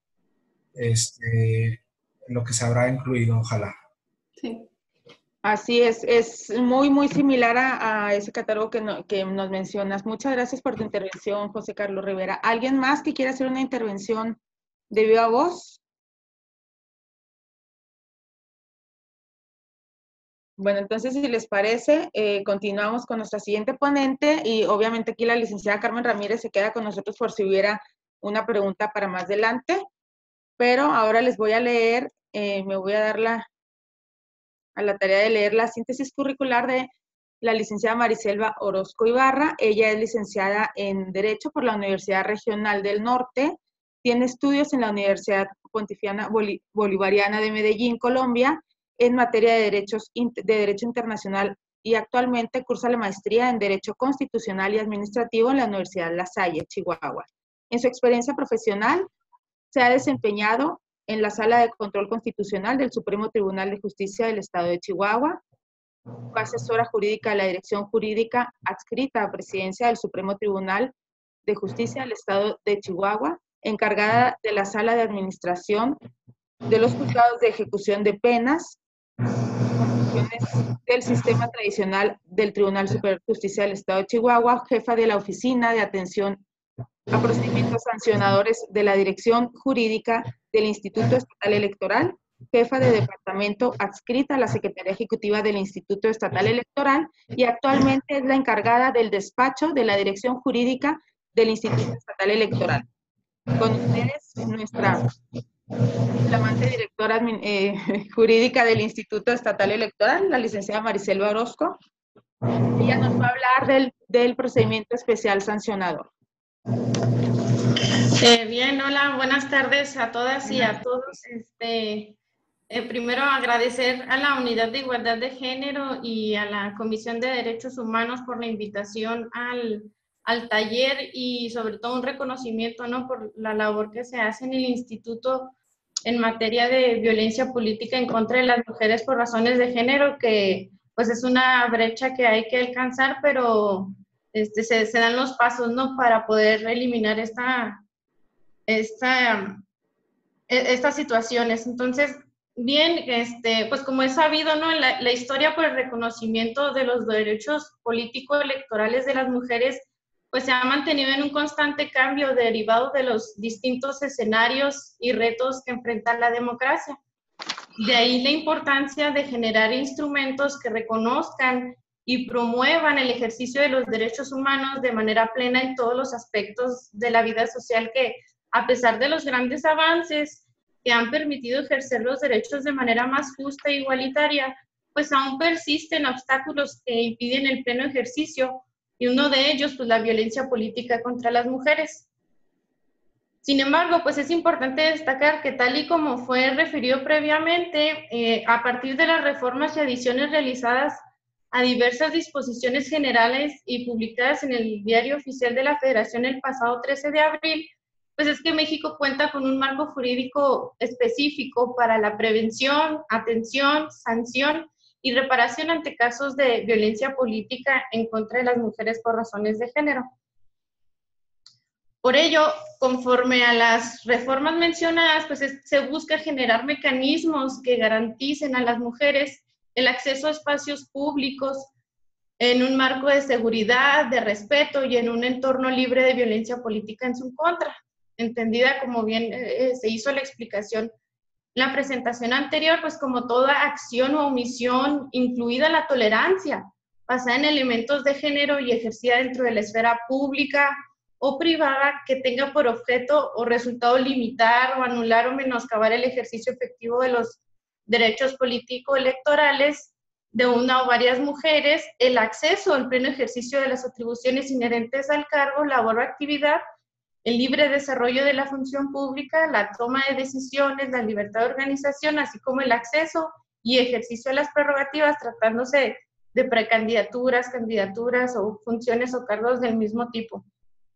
este, lo que se habrá incluido, ojalá. Sí. Así es, es muy, muy similar a, a ese catálogo que, no, que nos mencionas. Muchas gracias por tu intervención, José Carlos Rivera. ¿Alguien más que quiera hacer una intervención de viva voz? Bueno, entonces, si les parece, eh, continuamos con nuestra siguiente ponente y obviamente aquí la licenciada Carmen Ramírez se queda con nosotros por si hubiera una pregunta para más adelante, pero ahora les voy a leer, eh, me voy a dar la... a la tarea de leer la síntesis curricular de la licenciada Mariselva Orozco Ibarra. Ella es licenciada en Derecho por la Universidad Regional del Norte, tiene estudios en la Universidad Pontificia Bolivariana de Medellín, Colombia, en materia de, derechos, de Derecho Internacional y actualmente cursa la maestría en Derecho Constitucional y Administrativo en la Universidad La Salle, Chihuahua. En su experiencia profesional se ha desempeñado en la Sala de Control Constitucional del Supremo Tribunal de Justicia del Estado de Chihuahua, fue asesora jurídica de la Dirección Jurídica adscrita a Presidencia del Supremo Tribunal de Justicia del Estado de Chihuahua, encargada de la Sala de Administración de los Juzgados de Ejecución de Penas, del Sistema Tradicional del Tribunal Superior de Justicia del Estado de Chihuahua, jefa de la Oficina de Atención a Procedimientos Sancionadores de la Dirección Jurídica del Instituto Estatal Electoral, jefa de departamento adscrita a la Secretaría Ejecutiva del Instituto Estatal Electoral y actualmente es la encargada del despacho de la Dirección Jurídica del Instituto Estatal Electoral. Con ustedes, nuestra flamante directora eh, jurídica del Instituto Estatal Electoral, la licenciada Mariselva Orozco. Ella nos va a hablar del, del procedimiento especial sancionador. Eh, bien, hola, buenas tardes a todas y a todos. Este, eh, primero agradecer a la Unidad de Igualdad de Género y a la Comisión de Derechos Humanos por la invitación al, al taller y sobre todo un reconocimiento, ¿no?, por la labor que se hace en el Instituto en materia de violencia política en contra de las mujeres por razones de género, que pues es una brecha que hay que alcanzar, pero este, se, se dan los pasos, ¿no?, para poder eliminar esta, esta, estas situaciones. Entonces, bien, este, pues como es sabido, ¿no?, la, la historia por el reconocimiento de los derechos político-electorales de las mujeres pues se ha mantenido en un constante cambio derivado de los distintos escenarios y retos que enfrenta la democracia. De ahí la importancia de generar instrumentos que reconozcan y promuevan el ejercicio de los derechos humanos de manera plena en todos los aspectos de la vida social que, a pesar de los grandes avances que han permitido ejercer los derechos de manera más justa e igualitaria, pues aún persisten obstáculos que impiden el pleno ejercicio, y uno de ellos, pues la violencia política contra las mujeres. Sin embargo, pues es importante destacar que tal y como fue referido previamente, eh, a partir de las reformas y adiciones realizadas a diversas disposiciones generales y publicadas en el Diario Oficial de la Federación el pasado trece de abril, pues es que México cuenta con un marco jurídico específico para la prevención, atención, sanción y reparación ante casos de violencia política en contra de las mujeres por razones de género. Por ello, conforme a las reformas mencionadas, pues es, se busca generar mecanismos que garanticen a las mujeres el acceso a espacios públicos en un marco de seguridad, de respeto y en un entorno libre de violencia política en su contra, entendida como bien eh, se hizo la explicación en la presentación anterior, pues como toda acción o omisión, incluida la tolerancia, basada en elementos de género y ejercida dentro de la esfera pública o privada que tenga por objeto o resultado limitar o anular o menoscabar el ejercicio efectivo de los derechos político-electorales de una o varias mujeres, el acceso al pleno ejercicio de las atribuciones inherentes al cargo, labor o actividad, el libre desarrollo de la función pública, la toma de decisiones, la libertad de organización, así como el acceso y ejercicio de las prerrogativas, tratándose de precandidaturas, candidaturas o funciones o cargos del mismo tipo.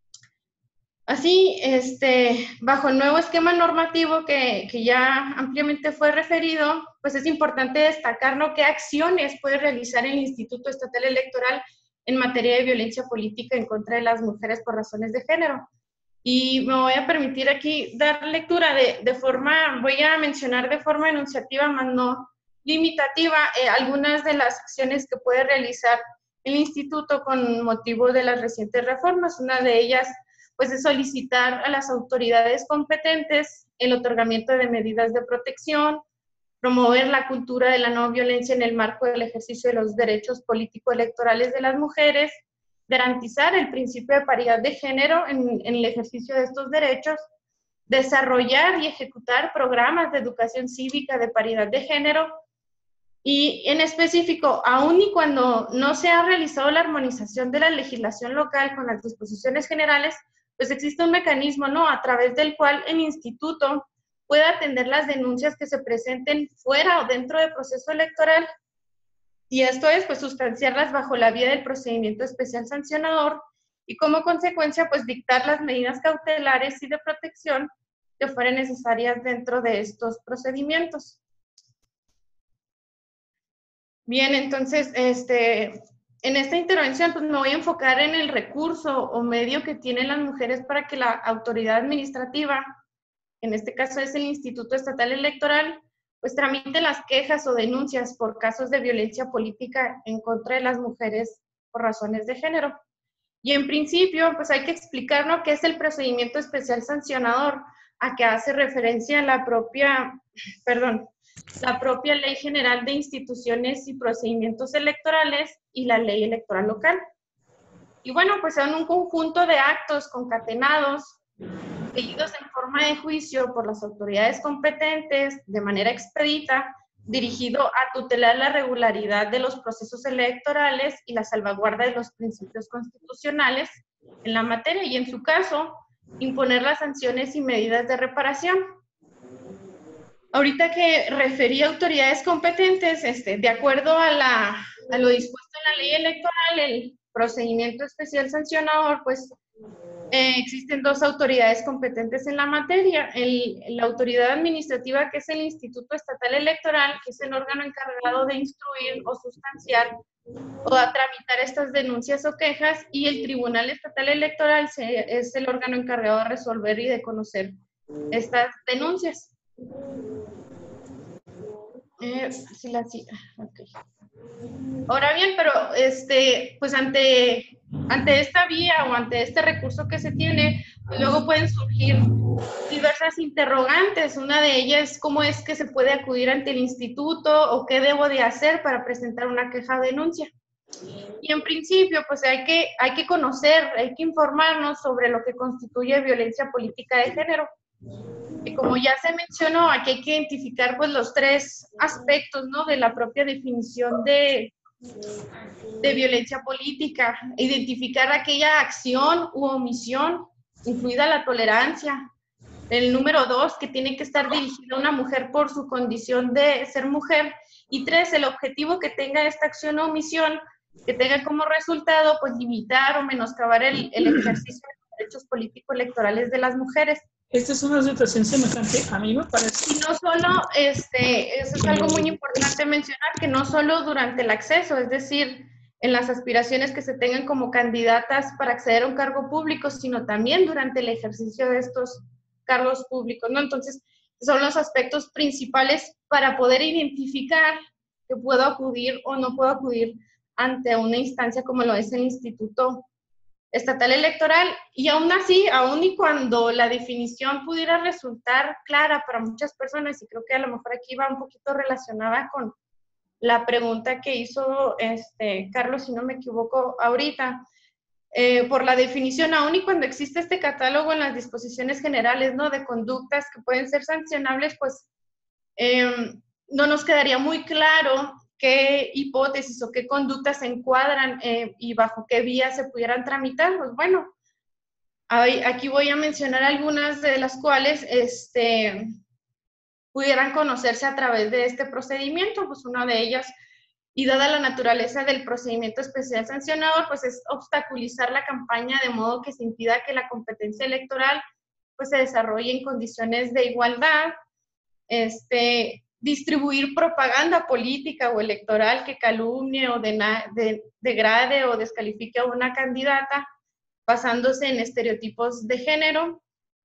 Así, este, bajo el nuevo esquema normativo que, que ya ampliamente fue referido, pues es importante destacar, ¿no?, qué acciones puede realizar el Instituto Estatal Electoral en materia de violencia política en contra de las mujeres por razones de género. Y me voy a permitir aquí dar lectura de, de forma, voy a mencionar de forma enunciativa, más no limitativa, eh, algunas de las acciones que puede realizar el Instituto con motivo de las recientes reformas. Una de ellas, pues, es solicitar a las autoridades competentes el otorgamiento de medidas de protección, promover la cultura de la no violencia en el marco del ejercicio de los derechos político-electorales de las mujeres, garantizar el principio de paridad de género en, en el ejercicio de estos derechos, desarrollar y ejecutar programas de educación cívica de paridad de género, y en específico, aun y cuando no se ha realizado la armonización de la legislación local con las disposiciones generales, pues existe un mecanismo, ¿no?, a través del cual el instituto puede atender las denuncias que se presenten fuera o dentro del proceso electoral, y esto es, pues, sustanciarlas bajo la vía del procedimiento especial sancionador y como consecuencia, pues, dictar las medidas cautelares y de protección que fueran necesarias dentro de estos procedimientos. Bien, entonces, este, en esta intervención, pues, me voy a enfocar en el recurso o medio que tienen las mujeres para que la autoridad administrativa, en este caso es el Instituto Estatal Electoral, pues tramite las quejas o denuncias por casos de violencia política en contra de las mujeres por razones de género. Y en principio, pues hay que explicar, ¿no?, qué es el procedimiento especial sancionador, a que hace referencia la propia, perdón, la propia Ley General de Instituciones y Procedimientos Electorales y la Ley Electoral Local. Y bueno, pues son un conjunto de actos concatenados, seguidos en forma de juicio por las autoridades competentes, de manera expedita, dirigido a tutelar la regularidad de los procesos electorales y la salvaguarda de los principios constitucionales en la materia, y en su caso, imponer las sanciones y medidas de reparación. Ahorita que referí a autoridades competentes, este, de acuerdo a, la, a lo dispuesto en la ley electoral, el procedimiento especial sancionador, pues eh, existen dos autoridades competentes en la materia. El, la autoridad administrativa, que es el Instituto Estatal Electoral, que es el órgano encargado de instruir o sustanciar o a tramitar estas denuncias o quejas, y el Tribunal Estatal Electoral se, es el órgano encargado de resolver y de conocer estas denuncias. Eh, sí, la sí. Okay. Ahora bien, pero este, pues ante, ante esta vía o ante este recurso que se tiene, pues luego pueden surgir diversas interrogantes. Una de ellas, ¿cómo es que se puede acudir ante el instituto o qué debo de hacer para presentar una queja o denuncia? Y en principio, pues hay que, hay que conocer, hay que informarnos sobre lo que constituye violencia política de género. Y como ya se mencionó, aquí hay que identificar pues los tres aspectos, ¿no?, de la propia definición de, de violencia política. Identificar aquella acción u omisión, incluida la tolerancia. El número dos, que tiene que estar dirigida a una mujer por su condición de ser mujer. Y tres, el objetivo que tenga esta acción o omisión, que tenga como resultado, pues, limitar o menoscabar el, el ejercicio de los derechos político-electorales de las mujeres. Esta es una situación semejante, a mí me parece. Y no solo, este, eso es algo muy importante mencionar, que no solo durante el acceso, es decir, en las aspiraciones que se tengan como candidatas para acceder a un cargo público, sino también durante el ejercicio de estos cargos públicos, ¿no? Entonces, son los aspectos principales para poder identificar que puedo acudir o no puedo acudir ante una instancia como lo es el Instituto Estatal Electoral. Y aún así, aún y cuando la definición pudiera resultar clara para muchas personas, y creo que a lo mejor aquí va un poquito relacionada con la pregunta que hizo este Carlos, si no me equivoco ahorita, eh, por la definición, aún y cuando existe este catálogo en las disposiciones generales, ¿no?, de conductas que pueden ser sancionables, pues eh, no nos quedaría muy claro qué hipótesis o qué conductas se encuadran eh, y bajo qué vías se pudieran tramitar. Pues bueno, hay, aquí voy a mencionar algunas de las cuales este, pudieran conocerse a través de este procedimiento. Pues una de ellas, y dada la naturaleza del procedimiento especial sancionador, pues es obstaculizar la campaña de modo que se impida que la competencia electoral pues se desarrolle en condiciones de igualdad, este, distribuir propaganda política o electoral que calumnie o de, de, degrade o descalifique a una candidata basándose en estereotipos de género,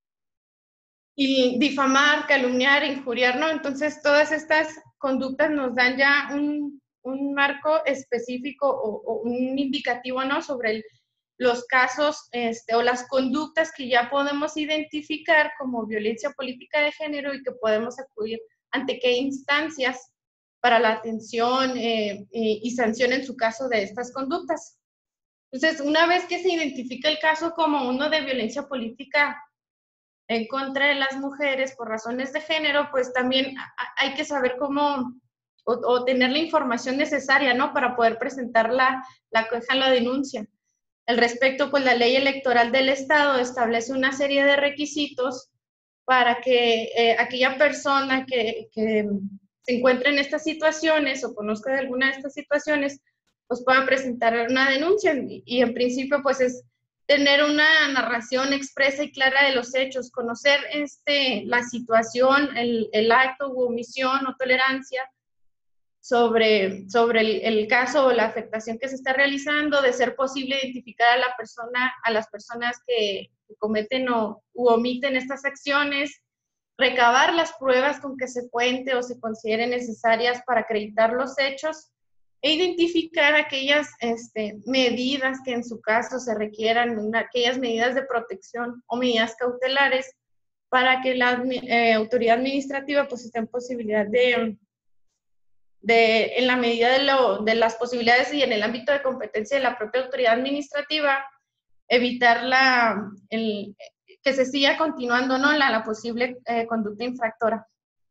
y difamar, calumniar, injuriar, ¿no? Entonces, todas estas conductas nos dan ya un, un marco específico o, o un indicativo, ¿no?, sobre el, los casos este, o las conductas que ya podemos identificar como violencia política de género y que podemos acudir ante qué instancias para la atención eh, y, y sanción en su caso de estas conductas. Entonces, una vez que se identifica el caso como uno de violencia política en contra de las mujeres por razones de género, pues también hay que saber cómo, o, o tener la información necesaria, ¿no?, para poder presentar la, la queja, la denuncia. Al respecto, pues la ley electoral del Estado establece una serie de requisitos para que eh, aquella persona que, que se encuentre en estas situaciones o conozca de alguna de estas situaciones, pues pueda presentar una denuncia. Y, y en principio, pues es tener una narración expresa y clara de los hechos, conocer este, la situación, el, el acto u omisión o tolerancia sobre, sobre el, el caso o la afectación que se está realizando, de ser posible identificar a la persona, a las personas que, que cometen o u omiten estas acciones, recabar las pruebas con que se cuente o se considere necesarias para acreditar los hechos, e identificar aquellas este, medidas que en su caso se requieran, una, aquellas medidas de protección o medidas cautelares para que la eh, autoridad administrativa pues esté en posibilidad de, de en la medida de, lo, de las posibilidades y en el ámbito de competencia de la propia autoridad administrativa, evitar la, el, que se siga continuando, ¿no?, la, la posible eh, conducta infractora.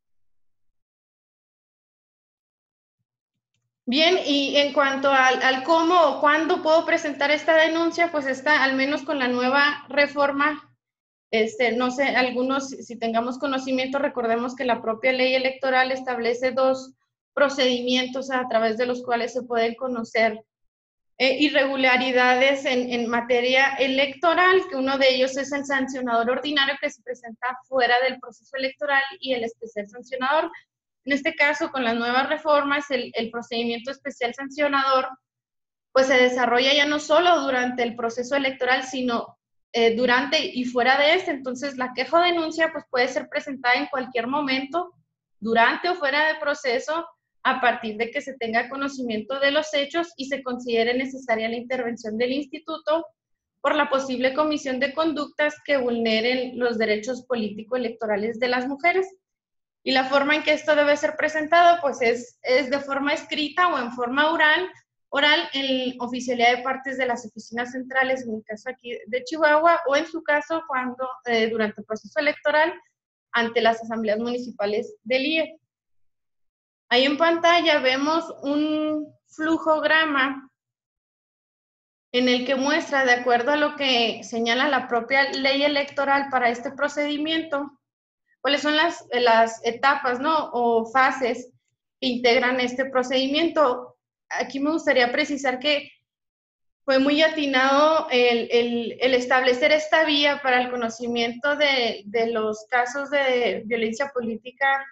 Bien, y en cuanto al, al cómo o cuándo puedo presentar esta denuncia, pues está, al menos con la nueva reforma, este, no sé, algunos, si tengamos conocimiento, recordemos que la propia ley electoral establece dos procedimientos a través de los cuales se pueden conocer eh, irregularidades en, en materia electoral, que uno de ellos es el sancionador ordinario, que se presenta fuera del proceso electoral, y el especial sancionador. En este caso, con las nuevas reformas, el, el procedimiento especial sancionador pues se desarrolla ya no solo durante el proceso electoral, sino eh, durante y fuera de este. Entonces, la queja o denuncia pues puede ser presentada en cualquier momento, durante o fuera del proceso, a partir de que se tenga conocimiento de los hechos y se considere necesaria la intervención del instituto por la posible comisión de conductas que vulneren los derechos político-electorales de las mujeres. Y la forma en que esto debe ser presentado, pues es, es de forma escrita o en forma oral, oral en oficialidad de partes de las oficinas centrales, en el caso aquí de Chihuahua, o en su caso cuando eh, durante el proceso electoral ante las asambleas municipales del I E. Ahí en pantalla vemos un flujograma en el que muestra, de acuerdo a lo que señala la propia ley electoral para este procedimiento, cuáles son las, las etapas, ¿no? O fases que integran este procedimiento. Aquí me gustaría precisar que fue muy atinado el, el, el establecer esta vía para el conocimiento de, de los casos de violencia política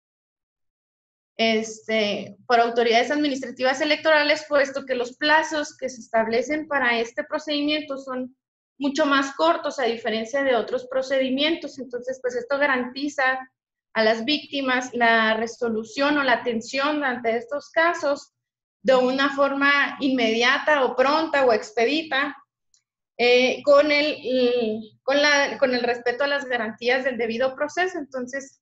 este, por autoridades administrativas electorales, puesto que los plazos que se establecen para este procedimiento son mucho más cortos a diferencia de otros procedimientos. Entonces, pues esto garantiza a las víctimas la resolución o la atención ante estos casos de una forma inmediata o pronta o expedita, eh, con, el, con, la, con el respeto a las garantías del debido proceso. Entonces,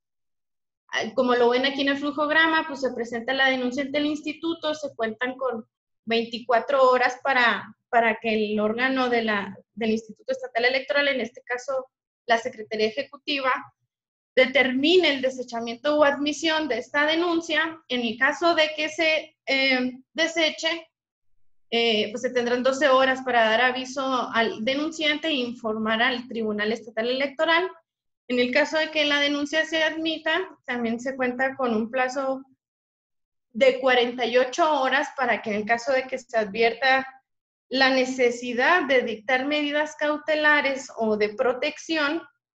como lo ven aquí en el flujograma, pues se presenta la denuncia ante el instituto, se cuentan con veinticuatro horas para, para que el órgano de la, del Instituto Estatal Electoral, en este caso la Secretaría Ejecutiva, determine el desechamiento o admisión de esta denuncia. En el caso de que se eh, deseche, eh, pues se tendrán doce horas para dar aviso al denunciante e informar al Tribunal Estatal Electoral. En el caso de que la denuncia se admita, también se cuenta con un plazo de cuarenta y ocho horas para que en el caso de que se advierta la necesidad de dictar medidas cautelares o de protección,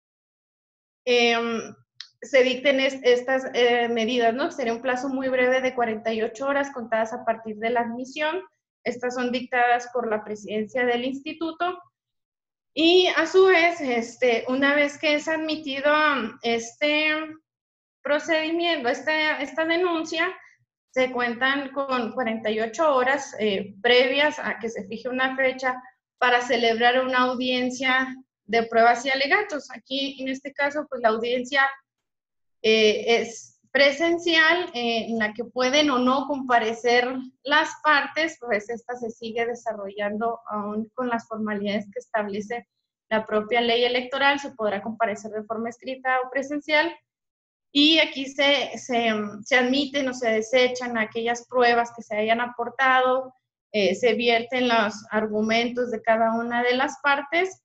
eh, se dicten es, estas eh, medidas, ¿no? Sería un plazo muy breve de cuarenta y ocho horas contadas a partir de la admisión. Estas son dictadas por la presidencia del instituto. Y a su vez, este, una vez que es admitido este procedimiento, esta, esta denuncia, se cuentan con cuarenta y ocho horas eh, previas a que se fije una fecha para celebrar una audiencia de pruebas y alegatos. Aquí, en este caso, pues la audiencia eh, es presencial, eh, en la que pueden o no comparecer las partes, pues esta se sigue desarrollando aún con las formalidades que establece la propia ley electoral. Se podrá comparecer de forma escrita o presencial, y aquí se, se, se admiten o se desechan aquellas pruebas que se hayan aportado, eh, se vierten los argumentos de cada una de las partes,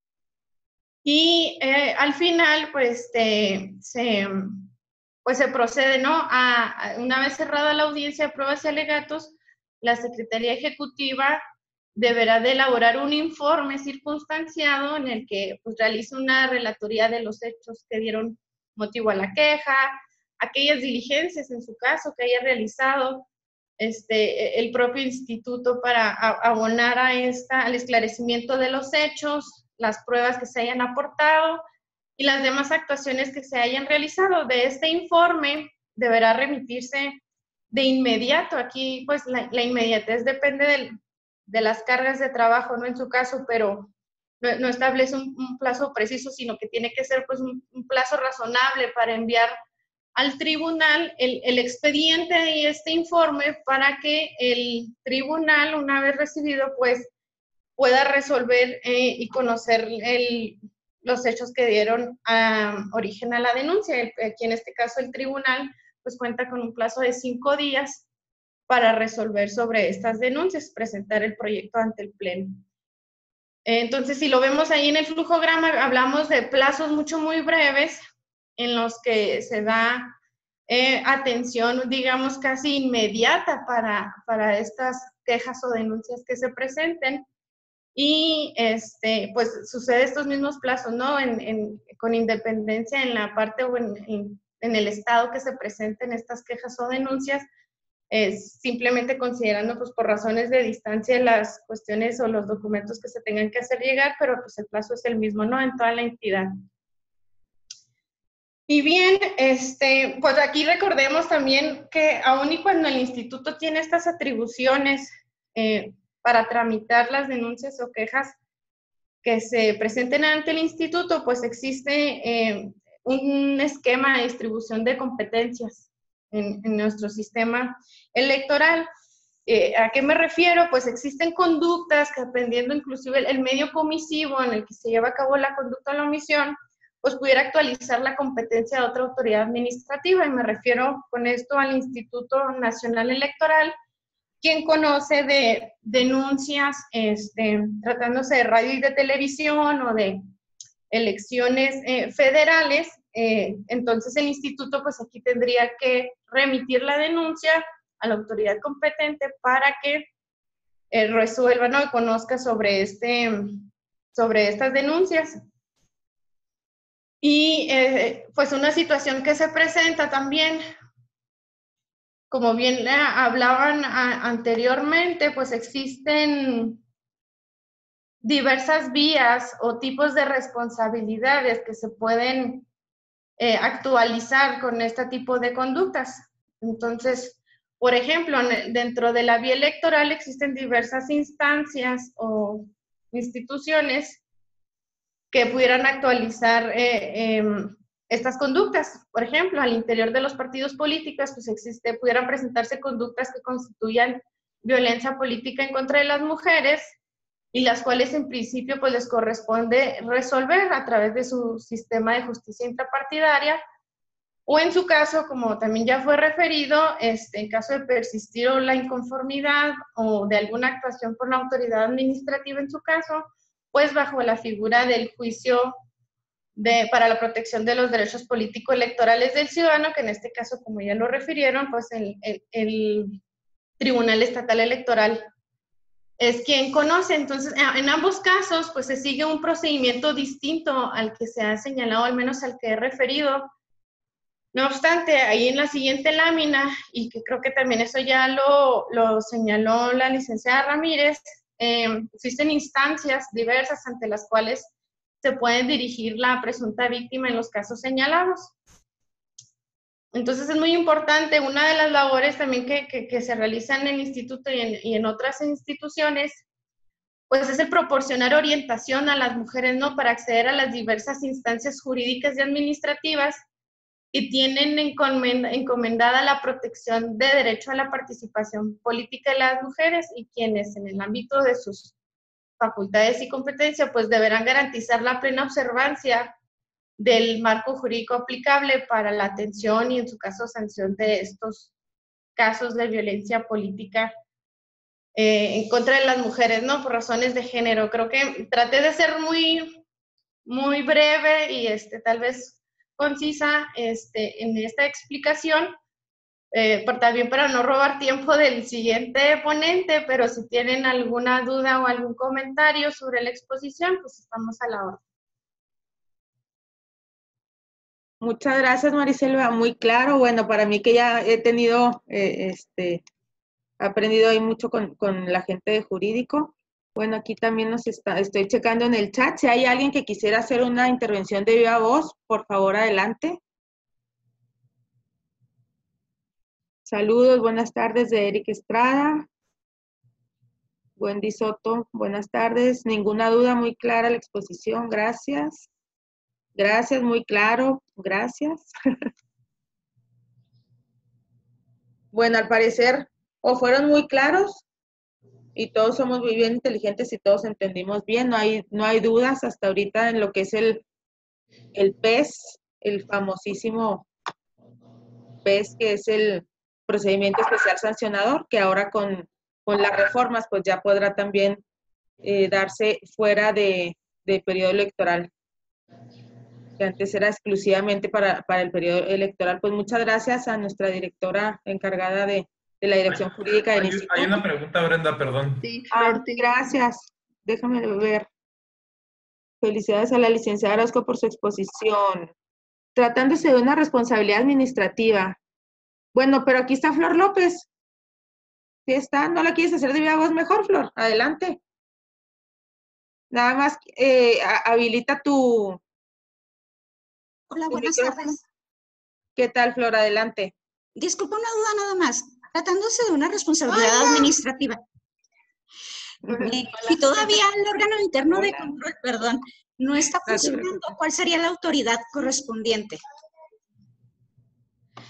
y eh, al final, pues, este, se... pues se procede, ¿no? A, a, una vez cerrada la audiencia de pruebas y alegatos, la Secretaría Ejecutiva deberá de elaborar un informe circunstanciado en el que pues, realice una relatoría de los hechos que dieron motivo a la queja, aquellas diligencias en su caso que haya realizado este, el propio instituto para a, abonar a esta, al esclarecimiento de los hechos, las pruebas que se hayan aportado y las demás actuaciones que se hayan realizado. De este informe deberá remitirse de inmediato. Aquí, pues, la, la inmediatez depende del, de las cargas de trabajo, ¿no? En su caso, pero no, no establece un, un plazo preciso, sino que tiene que ser, pues, un, un plazo razonable para enviar al tribunal el, el expediente y este informe para que el tribunal, una vez recibido, pues, pueda resolver eh, y conocer el... los hechos que dieron um, origen a la denuncia. Aquí en este caso el tribunal pues cuenta con un plazo de cinco días para resolver sobre estas denuncias, presentar el proyecto ante el pleno. Entonces, si lo vemos ahí en el flujograma, hablamos de plazos mucho muy breves en los que se da eh, atención, digamos, casi inmediata para, para estas quejas o denuncias que se presenten. Y este, pues sucede estos mismos plazos, ¿no? En, en, con independencia en la parte o en, en, en el estado que se presenten estas quejas o denuncias, es simplemente considerando pues por razones de distancia las cuestiones o los documentos que se tengan que hacer llegar, pero pues el plazo es el mismo, ¿no? En toda la entidad. Y bien, este, pues aquí recordemos también que aun y cuando el instituto tiene estas atribuciones, eh, para tramitar las denuncias o quejas que se presenten ante el instituto, pues existe eh, un esquema de distribución de competencias en, en nuestro sistema electoral. Eh, ¿A qué me refiero? Pues existen conductas que, dependiendo inclusive el, el medio comisivo en el que se lleva a cabo la conducta o la omisión, pues pudiera actualizar la competencia de otra autoridad administrativa, y me refiero con esto al Instituto Nacional Electoral, quien conoce de denuncias este, tratándose de radio y de televisión o de elecciones eh, federales. Eh, entonces el instituto pues aquí tendría que remitir la denuncia a la autoridad competente para que eh, resuelva, ¿no?, y conozca sobre, este, sobre estas denuncias. Y eh, pues una situación que se presenta también, como bien hablaban a, anteriormente, pues existen diversas vías o tipos de responsabilidades que se pueden eh, actualizar con este tipo de conductas. Entonces, por ejemplo, dentro de la vía electoral existen diversas instancias o instituciones que pudieran actualizar eh, eh, estas conductas. Por ejemplo, al interior de los partidos políticos, pues existe, pudieran presentarse conductas que constituyan violencia política en contra de las mujeres, y las cuales en principio pues les corresponde resolver a través de su sistema de justicia intrapartidaria, o en su caso, como también ya fue referido, este, en caso de persistir o la inconformidad o de alguna actuación por la autoridad administrativa en su caso, pues bajo la figura del juicio de, para la protección de los derechos político-electorales del ciudadano, que en este caso, como ya lo refirieron, pues el, el, el Tribunal Estatal Electoral es quien conoce. Entonces, en ambos casos, pues se sigue un procedimiento distinto al que se ha señalado, al menos al que he referido. No obstante, ahí en la siguiente lámina, y que creo que también eso ya lo, lo señaló la licenciada Ramírez, eh, existen instancias diversas ante las cuales se puede dirigir la presunta víctima en los casos señalados. Entonces es muy importante, una de las labores también que, que, que se realizan en el instituto y en, y en otras instituciones, pues es el proporcionar orientación a las mujeres, ¿no?, para acceder a las diversas instancias jurídicas y administrativas que tienen encomendada la protección de derecho a la participación política de las mujeres, y quienes en el ámbito de sus facultades y competencia pues deberán garantizar la plena observancia del marco jurídico aplicable para la atención y en su caso sanción de estos casos de violencia política eh, en contra de las mujeres, ¿no?, por razones de género. Creo que traté de ser muy, muy breve y este, tal vez concisa este, en esta explicación, eh, por, también para no robar tiempo del siguiente ponente, pero si tienen alguna duda o algún comentario sobre la exposición, pues estamos a la orden. Muchas gracias, Mariselva, muy claro. Bueno, para mí que ya he tenido, eh, este, aprendido ahí mucho con, con la gente de jurídico. Bueno, aquí también nos está, estoy checando en el chat. Si hay alguien que quisiera hacer una intervención de viva voz, por favor, adelante. Saludos, buenas tardes de Eric Estrada. Wendy Soto, buenas tardes. Ninguna duda, muy clara la exposición, gracias. Gracias, muy claro, gracias. Bueno, al parecer, o fueron muy claros, y todos somos muy bien inteligentes y todos entendimos bien, no hay, no hay dudas hasta ahorita en lo que es el, el P E S, el famosísimo P E S, que es el procedimiento especial sancionador, que ahora con, con las reformas pues ya podrá también eh, darse fuera de, de periodo electoral, que antes era exclusivamente para, para el periodo electoral. Pues muchas gracias a nuestra directora encargada de de la Dirección Jurídica del hay, Instituto. Hay una pregunta, Brenda, perdón. Sí, ah, gracias. Déjame ver. Felicidades a la licenciada Orozco por su exposición. Tratándose de una responsabilidad administrativa. Bueno, pero aquí está Flor López. ¿Sí está? ¿No la quieres hacer de viva voz mejor, Flor? Adelante. Nada más eh, habilita tu... Hola, tu buenas micrófono. tardes. ¿Qué tal, Flor? Adelante. Disculpa, una duda nada más. Tratándose de una responsabilidad Hola. administrativa. Eh, si todavía el órgano interno Hola. de control, perdón, no está funcionando, ¿cuál sería la autoridad correspondiente?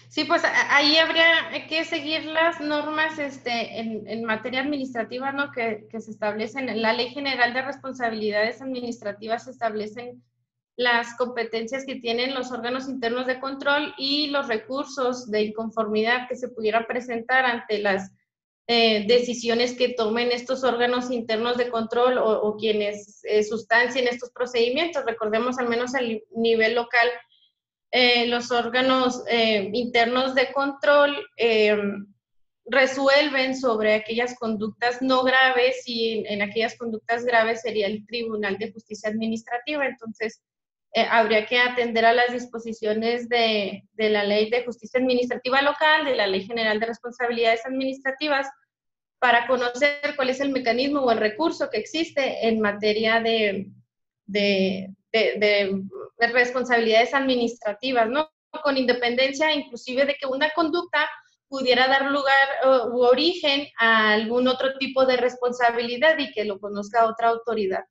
Sí, pues ahí habría que seguir las normas este, en, en materia administrativa, ¿no? Que, que se establecen. En la Ley General de Responsabilidades Administrativas se establecen las competencias que tienen los órganos internos de control y los recursos de inconformidad que se pudieran presentar ante las eh, decisiones que tomen estos órganos internos de control o, o quienes eh, sustancien estos procedimientos. Recordemos al menos a nivel local, eh, los órganos eh, internos de control eh, resuelven sobre aquellas conductas no graves y en, en aquellas conductas graves sería el Tribunal de Justicia Administrativa. Entonces, Eh, habría que atender a las disposiciones de, de la Ley de Justicia Administrativa Local, de la Ley General de Responsabilidades Administrativas, para conocer cuál es el mecanismo o el recurso que existe en materia de, de, de, de, de responsabilidades administrativas, ¿no? Con independencia inclusive de que una conducta pudiera dar lugar u origen a algún otro tipo de responsabilidad y que lo conozca otra autoridad.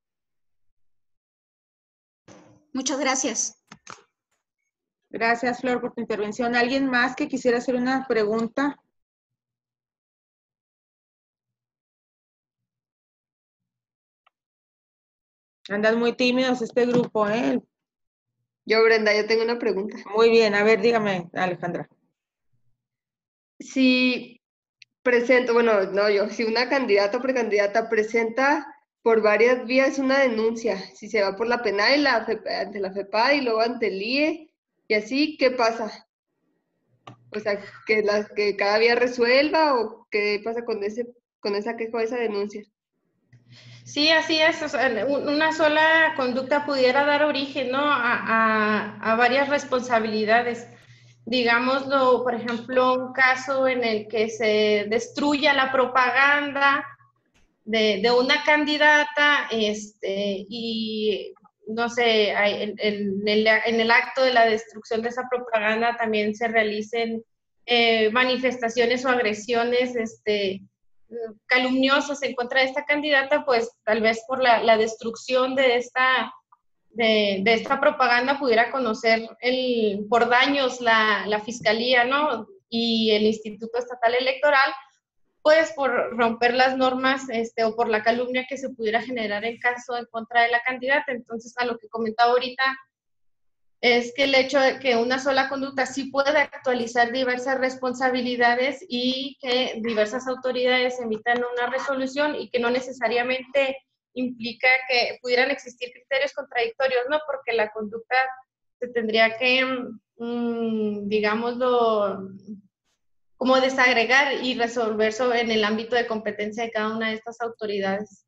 Muchas gracias. Gracias, Flor, por tu intervención. ¿Alguien más que quisiera hacer una pregunta? Andan muy tímidos este grupo, ¿eh? Yo, Brenda, yo tengo una pregunta. Muy bien, a ver, dígame, Alejandra. Si presento, bueno, no yo, si una candidata o precandidata presenta por varias vías una denuncia, si se va por la penal, la ante la FEPAD y luego ante el I E, y así, ¿qué pasa? O sea, que, la, que cada vía resuelva, o qué pasa con, ese, con esa queja o esa denuncia. Sí, así es. O sea, una sola conducta pudiera dar origen, ¿no? a, a, a varias responsabilidades. Digámoslo, por ejemplo, un caso en el que se destruya la propaganda de, de una candidata este, y, no sé, en, en, el, en el acto de la destrucción de esa propaganda también se realicen eh, manifestaciones o agresiones este, calumniosas en contra de esta candidata, pues tal vez por la, la destrucción de esta, de, de esta propaganda pudiera conocer el, por daños la, la Fiscalía, ¿no? Y el Instituto Estatal Electoral, pues por romper las normas este, o por la calumnia que se pudiera generar en caso en contra de la candidata. Entonces, a lo que comentaba ahorita, es que el hecho de que una sola conducta sí puede actualizar diversas responsabilidades y que diversas autoridades emitan una resolución y que no necesariamente implica que pudieran existir criterios contradictorios, ¿no? Porque la conducta se tendría que, mmm, digámoslo, como desagregar y resolver sobre, en el ámbito de competencia de cada una de estas autoridades.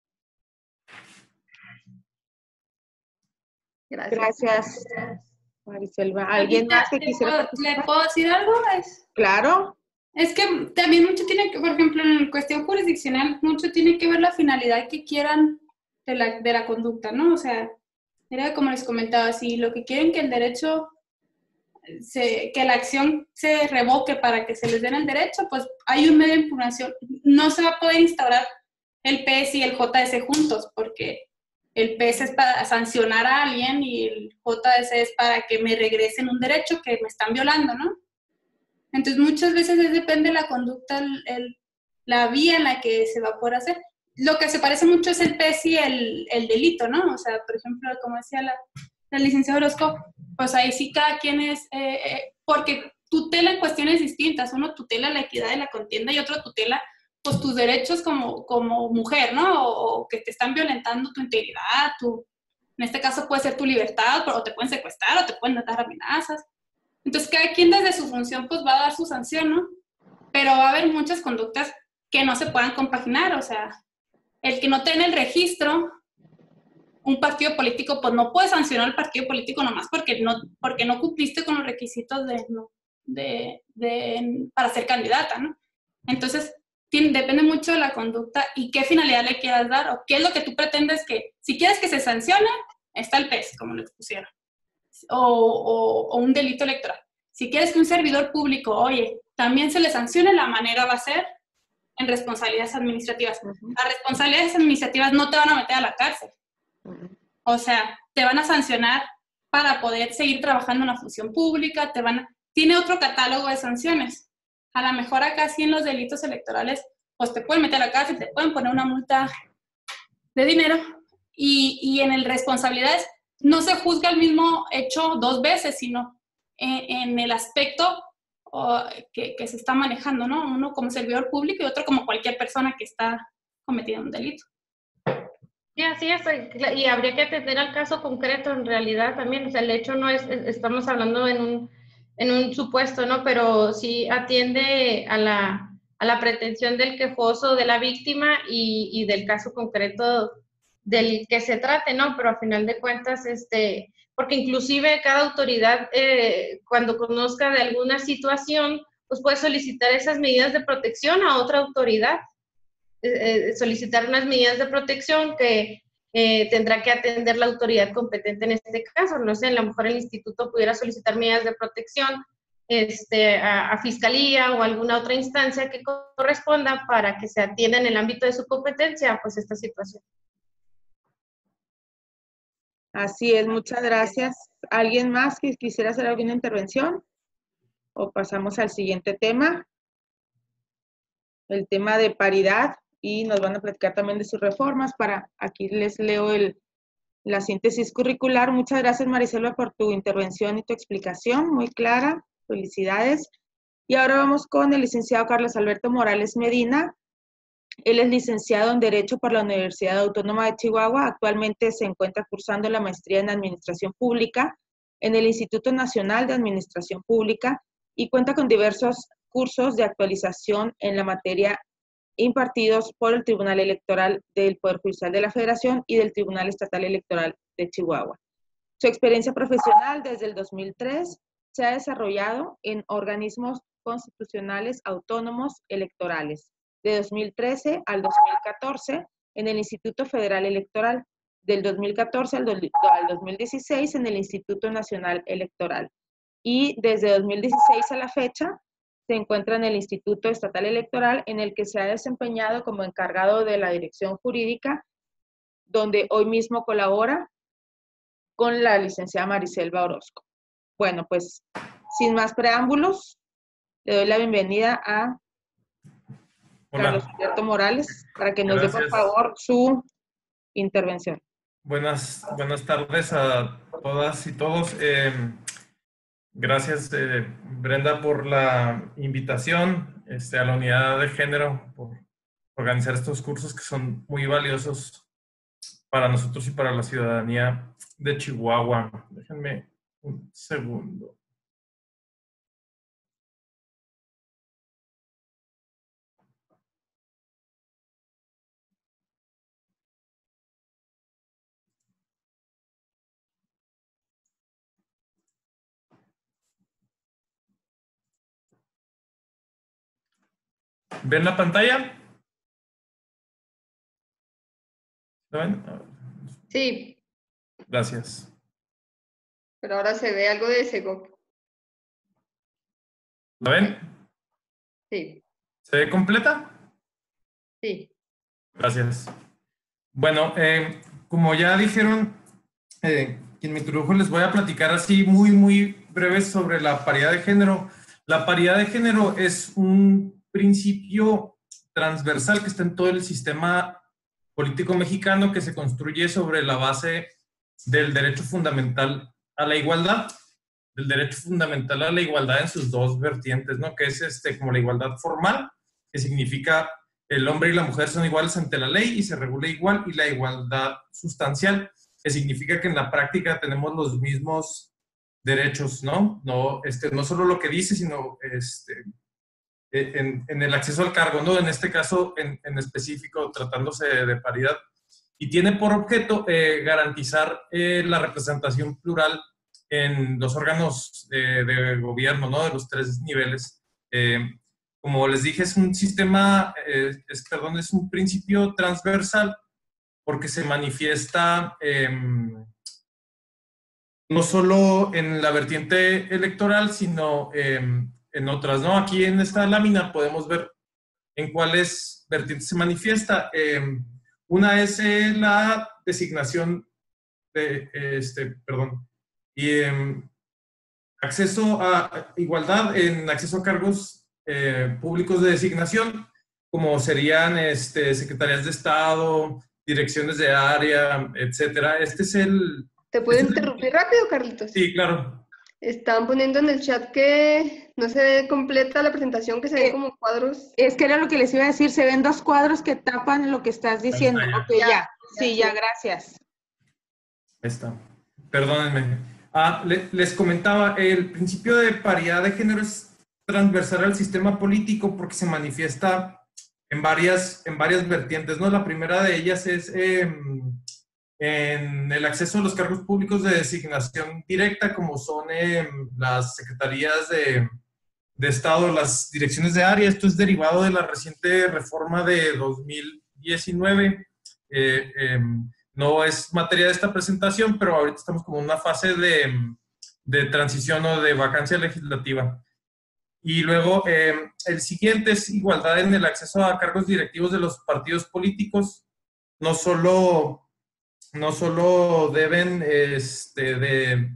Gracias. Gracias, Mariselva. ¿Alguien más que quisiera participar? ¿Le puedo decir algo? Es, claro. Es que también mucho tiene que, por ejemplo, en cuestión jurisdiccional, mucho tiene que ver la finalidad que quieran de la, de la conducta, ¿no? O sea, era como les comentaba, si lo que quieren que el derecho, se, que la acción se revoque para que se les den el derecho, pues hay un medio de impugnación. No se va a poder instaurar el P S y el J S juntos, porque el P S es para sancionar a alguien y el J S es para que me regresen un derecho que me están violando, ¿no? Entonces, muchas veces es, depende de la conducta, el, el, la vía en la que se va a poder hacer. Lo que se parece mucho es el P S y el, el delito, ¿no? O sea, por ejemplo, como decía la, la licenciada Orozco, pues ahí sí cada quien es, eh, eh, porque tutela en cuestiones distintas. Uno tutela la equidad de la contienda y otro tutela pues tus derechos como, como mujer, ¿no? O, o que te están violentando tu integridad, tu, en este caso puede ser tu libertad, o te pueden secuestrar, o te pueden dar amenazas. Entonces, cada quien desde su función pues va a dar su sanción, ¿no? Pero va a haber muchas conductas que no se puedan compaginar, o sea, el que no tenga el registro, un partido político pues no puede sancionar al partido político nomás porque no, porque no cumpliste con los requisitos de, no, de, de, para ser candidata, ¿no? Entonces, depende mucho de la conducta y qué finalidad le quieras dar o qué es lo que tú pretendes que, si quieres que se sancione, está el P E S, como le expusieron, o, o, o un delito electoral. Si quieres que un servidor público, oye, también se le sancione, la manera va a ser en responsabilidades administrativas. Uh-huh. Las responsabilidades administrativas no te van a meter a la cárcel. Uh-huh. O sea, te van a sancionar para poder seguir trabajando en la función pública, te van a, tiene otro catálogo de sanciones. A lo mejor acá sí en los delitos electorales, pues te pueden meter a la cárcel, te pueden poner una multa de dinero, y, y en el responsabilidades no se juzga el mismo hecho dos veces, sino en, en el aspecto uh, que, que se está manejando, ¿no? Uno como servidor público y otro como cualquier persona que está cometiendo un delito. Sí, así es, y habría que atender al caso concreto en realidad también, o sea, el hecho no es, estamos hablando en un, en un supuesto, ¿no? Pero sí atiende a la, a la pretensión del quejoso, de la víctima y, y del caso concreto del que se trate, ¿no? Pero a final de cuentas, este, porque inclusive cada autoridad, eh, cuando conozca de alguna situación, pues puede solicitar esas medidas de protección a otra autoridad. Eh, solicitar unas medidas de protección que eh, tendrá que atender la autoridad competente en este caso. No sé, a lo mejor el instituto pudiera solicitar medidas de protección este, a, a fiscalía o alguna otra instancia que corresponda para que se atienda en el ámbito de su competencia, pues esta situación. Así es, muchas gracias. ¿Alguien más que quisiera hacer alguna intervención? ¿O pasamos al siguiente tema? El tema de paridad. Y nos van a platicar también de sus reformas. Para aquí les leo el, la síntesis curricular. Muchas gracias, Mariselva, por tu intervención y tu explicación, muy clara. Felicidades. Y ahora vamos con el licenciado Carlos Alberto Morales Medina. Él es licenciado en Derecho por la Universidad Autónoma de Chihuahua. Actualmente se encuentra cursando la maestría en Administración Pública en el Instituto Nacional de Administración Pública y cuenta con diversos cursos de actualización en la materia impartidos por el Tribunal Electoral del Poder Judicial de la Federación y del Tribunal Estatal Electoral de Chihuahua. Su experiencia profesional desde el dos mil tres se ha desarrollado en organismos constitucionales autónomos electorales, de dos mil trece al dos mil catorce en el Instituto Federal Electoral, del dos mil catorce al, do, al dos mil dieciséis en el Instituto Nacional Electoral, y desde dos mil dieciséis a la fecha se encuentra en el Instituto Estatal Electoral, en el que se ha desempeñado como encargado de la dirección jurídica, donde hoy mismo colabora con la licenciada Mariselva Orozco. Bueno, pues, sin más preámbulos, le doy la bienvenida a Hola. Carlos Alberto Morales, para que nos Gracias. dé, por favor, su intervención. Buenas, buenas tardes a todas y todos. Eh, Gracias, eh, Brenda, por la invitación este, a la unidad de género, por organizar estos cursos que son muy valiosos para nosotros y para la ciudadanía de Chihuahua. Déjenme un segundo. ¿Ven la pantalla? ¿La ven? Sí. Gracias. Pero ahora se ve algo de Segov. ¿La ven? Sí. ¿Se ve completa? Sí. Gracias. Bueno, eh, como ya dijeron, eh, quien me introdujo, les voy a platicar así muy, muy breve sobre la paridad de género. La paridad de género es un principio transversal que está en todo el sistema político mexicano, que se construye sobre la base del derecho fundamental a la igualdad, del derecho fundamental a la igualdad en sus dos vertientes, ¿no? Que es este, como la igualdad formal, que significa el hombre y la mujer son iguales ante la ley y se regula igual, y la igualdad sustancial, que significa que en la práctica tenemos los mismos derechos, ¿no? No, este, no solo lo que dice, sino este, en, en el acceso al cargo, ¿no? En este caso, en, en específico, tratándose de, de paridad. Y tiene por objeto eh, garantizar eh, la representación plural en los órganos de, de gobierno, ¿no? De los tres niveles. Eh, como les dije, es un sistema, eh, es, perdón, es un principio transversal porque se manifiesta eh, no solo en la vertiente electoral, sino eh, en otras, ¿no? Aquí en esta lámina podemos ver en cuáles vertientes se manifiesta. Eh, una es eh, la designación de, este, perdón, y eh, acceso a igualdad en acceso a cargos eh, públicos de designación, como serían este, secretarías de Estado, direcciones de área, etcétera. Este es el... ¿Te puedo este interrumpir el... rápido, Carlitos? Sí, claro. Están poniendo en el chat que no se ve completa la presentación, que se ven Eh, como cuadros. Es que era lo que les iba a decir, se ven dos cuadros que tapan lo que estás diciendo. Ahí está, ya. Ok, ya. Ya, Sí, ya. ya, gracias. Ahí está. Perdónenme. Ah, le, les comentaba, el principio de paridad de género es transversal al sistema político porque se manifiesta en varias, en varias vertientes, ¿no? La primera de ellas es eh, en el acceso a los cargos públicos de designación directa, como son eh, las secretarías de, de Estado, las direcciones de área. Esto es derivado de la reciente reforma de dos mil diecinueve. Eh, eh, no es materia de esta presentación, pero ahorita estamos como en una fase de, de transición o de vacancia legislativa. Y luego, eh, el siguiente es igualdad en el acceso a cargos directivos de los partidos políticos. No solo, no solo deben este, de,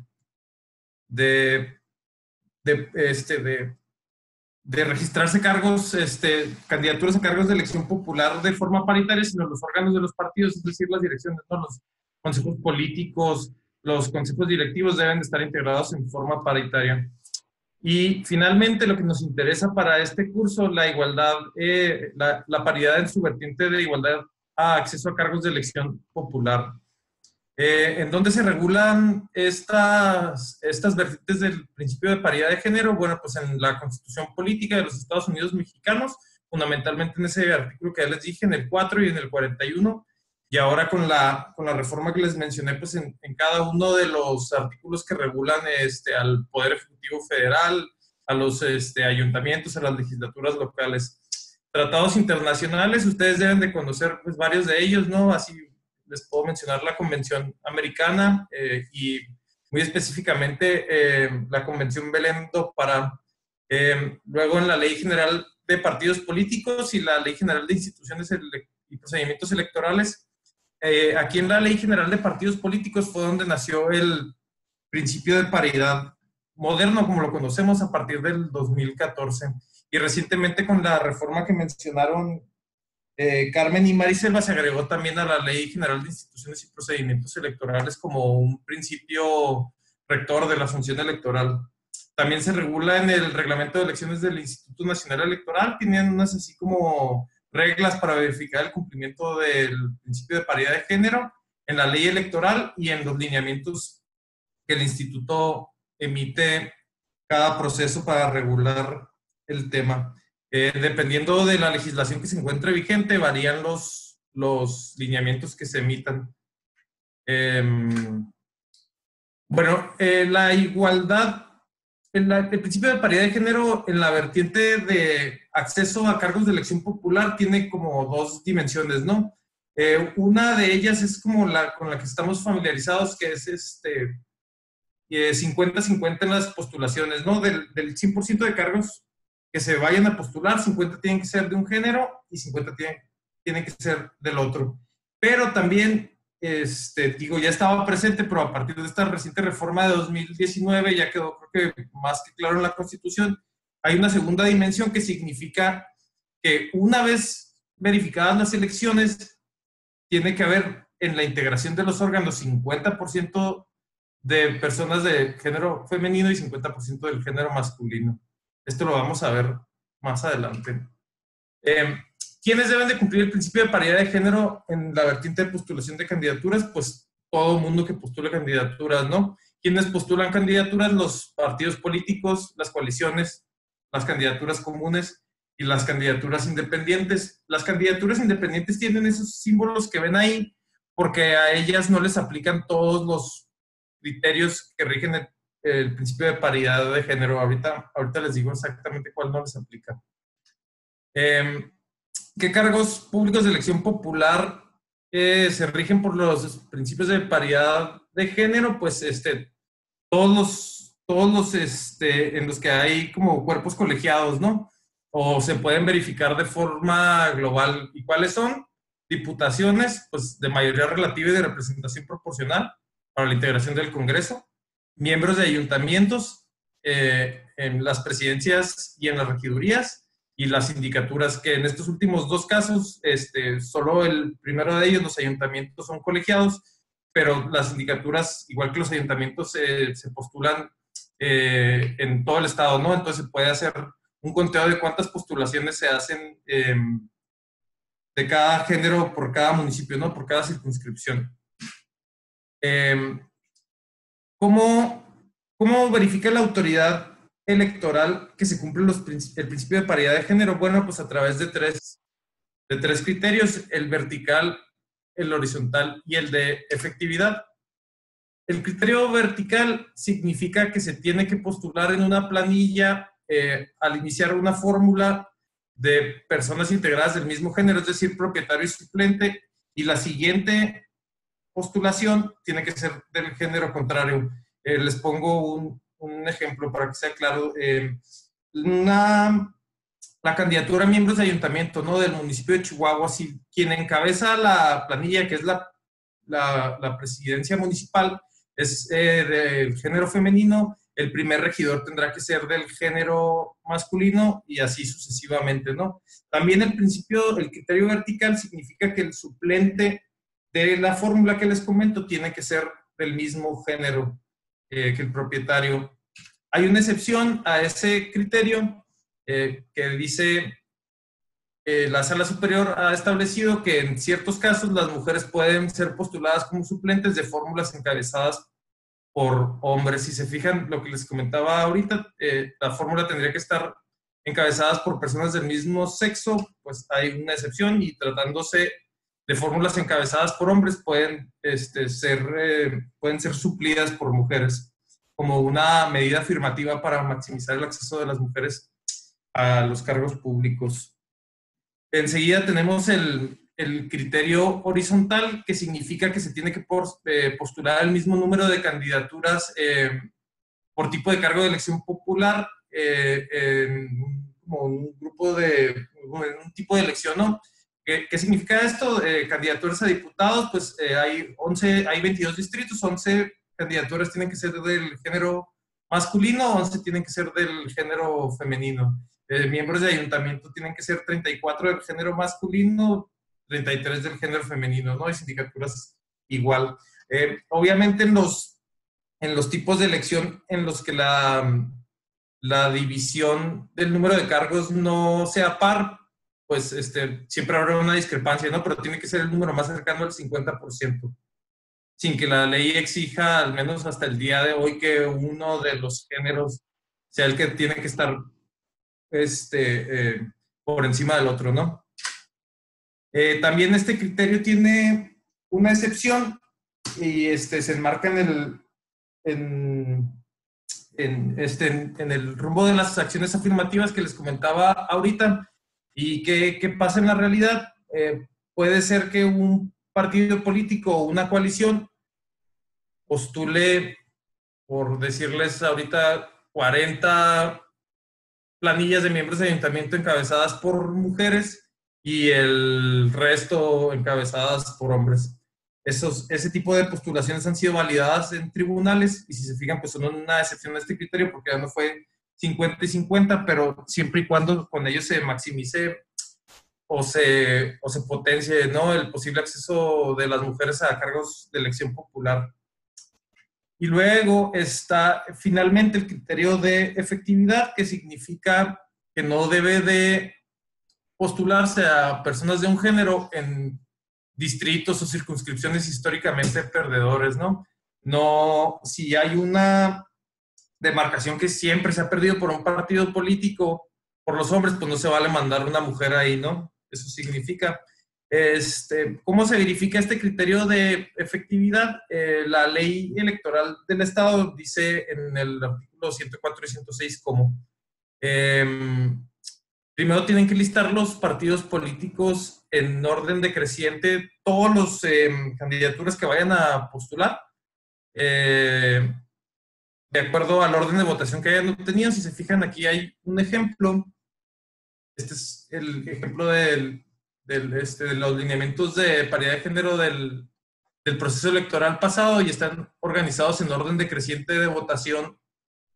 de, de, este, de, de registrarse cargos, este, candidaturas a cargos de elección popular de forma paritaria, sino los órganos de los partidos, es decir, las direcciones, ¿no? Los consejos políticos, los consejos directivos deben de estar integrados en forma paritaria. Y finalmente, lo que nos interesa para este curso, la igualdad, eh, la, la paridad en su vertiente de igualdad a acceso a cargos de elección popular. Eh, ¿En dónde se regulan estas, estas vertientes del principio de paridad de género? Bueno, pues en la Constitución Política de los Estados Unidos Mexicanos, fundamentalmente en ese artículo que ya les dije, en el cuatro y en el cuarenta y uno, y ahora con la, con la reforma que les mencioné, pues en, en cada uno de los artículos que regulan este, al Poder Ejecutivo Federal, a los este, ayuntamientos, a las legislaturas locales. Tratados internacionales, ustedes deben de conocer pues, varios de ellos, ¿no? Así les puedo mencionar la Convención Americana eh, y muy específicamente eh, la Convención Belém do Pará. Eh, luego en la Ley General de Partidos Políticos y la Ley General de Instituciones y Procedimientos Electorales. Eh, aquí en la Ley General de Partidos Políticos fue donde nació el principio de paridad moderno, como lo conocemos, a partir del dos mil catorce. Y recientemente con la reforma que mencionaron eh, Carmen y Mariselva, se agregó también a la Ley General de Instituciones y Procedimientos Electorales como un principio rector de la función electoral. También se regula en el Reglamento de Elecciones del Instituto Nacional Electoral. Tienen unas así como reglas para verificar el cumplimiento del principio de paridad de género en la ley electoral y en los lineamientos que el instituto emite cada proceso para regular el tema. Eh, dependiendo de la legislación que se encuentre vigente, varían los, los lineamientos que se emitan. Eh, bueno, eh, la igualdad, el, el principio de paridad de género en la vertiente de acceso a cargos de elección popular tiene como dos dimensiones, ¿no? Eh, una de ellas es como la con la que estamos familiarizados, que es este cincuenta cincuenta en las postulaciones, ¿no? Del, del cien por ciento de cargos que se vayan a postular, cincuenta tienen que ser de un género y cincuenta tienen, tienen que ser del otro. Pero también, este, digo, ya estaba presente, pero a partir de esta reciente reforma de dos mil diecinueve ya quedó, creo que más que claro en la Constitución, hay una segunda dimensión que significa que una vez verificadas las elecciones, tiene que haber en la integración de los órganos cincuenta por ciento de personas de género femenino y cincuenta por ciento del género masculino. Esto lo vamos a ver más adelante. Eh, ¿Quiénes deben de cumplir el principio de paridad de género en la vertiente de postulación de candidaturas? Pues todo el mundo que postula candidaturas, ¿no? ¿Quiénes postulan candidaturas? Los partidos políticos, las coaliciones, las candidaturas comunes y las candidaturas independientes. Las candidaturas independientes tienen esos símbolos que ven ahí porque a ellas no les aplican todos los criterios que rigen el, el principio de paridad de género. Ahorita, ahorita les digo exactamente cuál no les aplica. Eh, ¿Qué cargos públicos de elección popular eh, se rigen por los principios de paridad de género? Pues este, todos los, todos los este, en los que hay como cuerpos colegiados, ¿no? O se pueden verificar de forma global. ¿Y cuáles son? Diputaciones, pues de mayoría relativa y de representación proporcional para la integración del Congreso. Miembros de ayuntamientos, eh, en las presidencias y en las regidurías, y las sindicaturas, que en estos últimos dos casos, este, solo el primero de ellos, los ayuntamientos son colegiados, pero las sindicaturas, igual que los ayuntamientos, eh, se postulan eh, en todo el estado, ¿no? Entonces se puede hacer un conteo de cuántas postulaciones se hacen eh, de cada género por cada municipio, ¿no? Por cada circunscripción. Eh, ¿cómo, ¿Cómo verifica la autoridad electoral que se cumple los, el principio de paridad de género? Bueno, pues a través de tres, de tres criterios: el vertical, el horizontal y el de efectividad. El criterio vertical significa que se tiene que postular en una planilla eh, al iniciar una fórmula de personas integradas del mismo género, es decir, propietario y suplente, y la siguiente postulación tiene que ser del género contrario. Eh, les pongo un, un ejemplo para que sea claro. Eh, una, la candidatura a miembros de ayuntamiento, ¿no?, del municipio de Chihuahua, si quien encabeza la planilla, que es la, la, la presidencia municipal, es eh, del género femenino, el primer regidor tendrá que ser del género masculino y así sucesivamente, ¿no? También el principio, el criterio vertical significa que el suplente de la fórmula que les comento tiene que ser del mismo género eh, que el propietario. Hay una excepción a ese criterio eh, que dice, eh, la Sala Superior ha establecido que en ciertos casos las mujeres pueden ser postuladas como suplentes de fórmulas encabezadas por hombres. Si se fijan lo que les comentaba ahorita, eh, la fórmula tendría que estar encabezadas por personas del mismo sexo, pues hay una excepción, y tratándose de fórmulas encabezadas por hombres pueden, este, ser, eh, pueden ser suplidas por mujeres como una medida afirmativa para maximizar el acceso de las mujeres a los cargos públicos. Enseguida tenemos el, el criterio horizontal, que significa que se tiene que post, eh, postular el mismo número de candidaturas eh, por tipo de cargo de elección popular eh, en como un grupo de, en un tipo de elección, ¿no? ¿Qué, qué significa esto? Eh, candidaturas a diputados, pues eh, hay, once, hay veintidós distritos, once candidaturas tienen que ser del género masculino, once tienen que ser del género femenino. Eh, miembros de ayuntamiento tienen que ser treinta y cuatro del género masculino, treinta y tres del género femenino, ¿no? Y sindicaturas igual. Eh, obviamente en los, en los tipos de elección en los que la, la división del número de cargos no sea par, pues este, siempre habrá una discrepancia, ¿no? Pero tiene que ser el número más cercano al cincuenta por ciento, sin que la ley exija, al menos hasta el día de hoy, que uno de los géneros sea el que tiene que estar este, eh, por encima del otro, ¿no? Eh, también este criterio tiene una excepción y este, se enmarca en el, en, en, este, en, en el rumbo de las acciones afirmativas que les comentaba ahorita. ¿Y qué, qué pasa en la realidad? Eh, puede ser que un partido político o una coalición postule, por decirles ahorita, cuarenta planillas de miembros de ayuntamiento encabezadas por mujeres y el resto encabezadas por hombres. Esos, ese tipo de postulaciones han sido validadas en tribunales y, si se fijan, pues son una excepción a este criterio porque ya no fue cincuenta y cincuenta, pero siempre y cuando con ello se maximice o se, o se potencie, ¿no?, el posible acceso de las mujeres a cargos de elección popular. Y luego está finalmente el criterio de efectividad, que significa que no debe de postularse a personas de un género en distritos o circunscripciones históricamente perdedores, ¿no? No, si hay una demarcación que siempre se ha perdido por un partido político, por los hombres, pues no se vale mandar una mujer ahí, ¿no? Eso significa. Este, ¿cómo se verifica este criterio de efectividad? Eh, la ley electoral del Estado dice en el artículo ciento cuatro y ciento seis cómo. Eh, primero tienen que listar los partidos políticos en orden decreciente, todos los eh, candidaturas que vayan a postular, eh, de acuerdo al orden de votación que hayan obtenido. Si se fijan, aquí hay un ejemplo. Este es el ejemplo del, del, este, de los lineamientos de paridad de género del, del proceso electoral pasado, y están organizados en orden decreciente de votación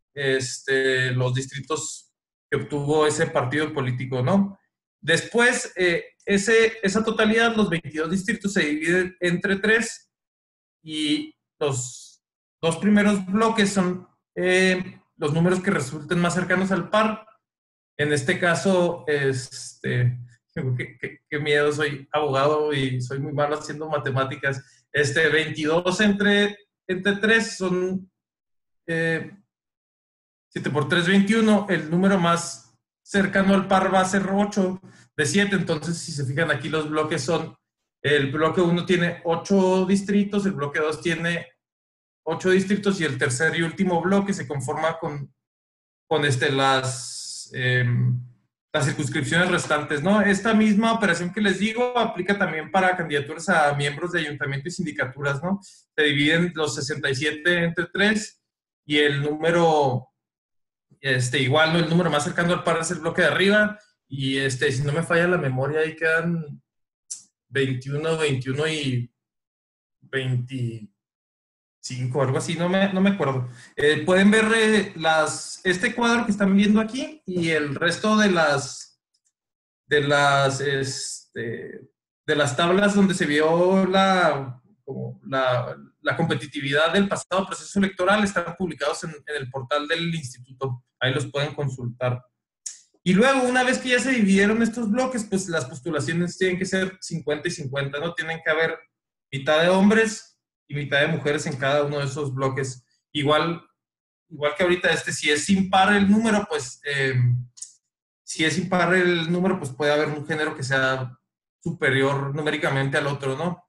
este, los distritos que obtuvo ese partido político, ¿no? Después, eh, ese, esa totalidad, los veintidós distritos, se dividen entre tres y los dos primeros bloques son eh, los números que resulten más cercanos al par. En este caso, este, qué, qué, qué miedo, soy abogado y soy muy malo haciendo matemáticas. Este, veintidós entre, entre tres son eh, siete por tres, veintiuno. El número más cercano al par va a ser ocho de siete. Entonces, si se fijan aquí, los bloques son, el bloque uno tiene ocho distritos, el bloque dos tiene ocho distritos y el tercer y último bloque se conforma con, con este, las, eh, las circunscripciones restantes, ¿no? Esta misma operación que les digo aplica también para candidaturas a miembros de ayuntamiento y sindicaturas, ¿no? Se dividen los sesenta y siete entre tres y el número, este, igual, ¿no? El número más cercano al par es el bloque de arriba y, este, si no me falla la memoria, ahí quedan veintiuno, veintiuno y veinticinco, algo así, no me, no me acuerdo. Eh, pueden ver eh, las, este cuadro que están viendo aquí y el resto de las, de las, este, de las tablas donde se vio la, como la, la competitividad del pasado proceso electoral están publicados en, en el portal del instituto. Ahí los pueden consultar. Y luego, una vez que ya se dividieron estos bloques, pues las postulaciones tienen que ser cincuenta y cincuenta, ¿no? Tienen que haber mitad de hombres y mitad de mujeres en cada uno de esos bloques. Igual, igual que ahorita, este, si es impar el número, pues, eh, si es impar el número, pues puede haber un género que sea superior numéricamente al otro, ¿no?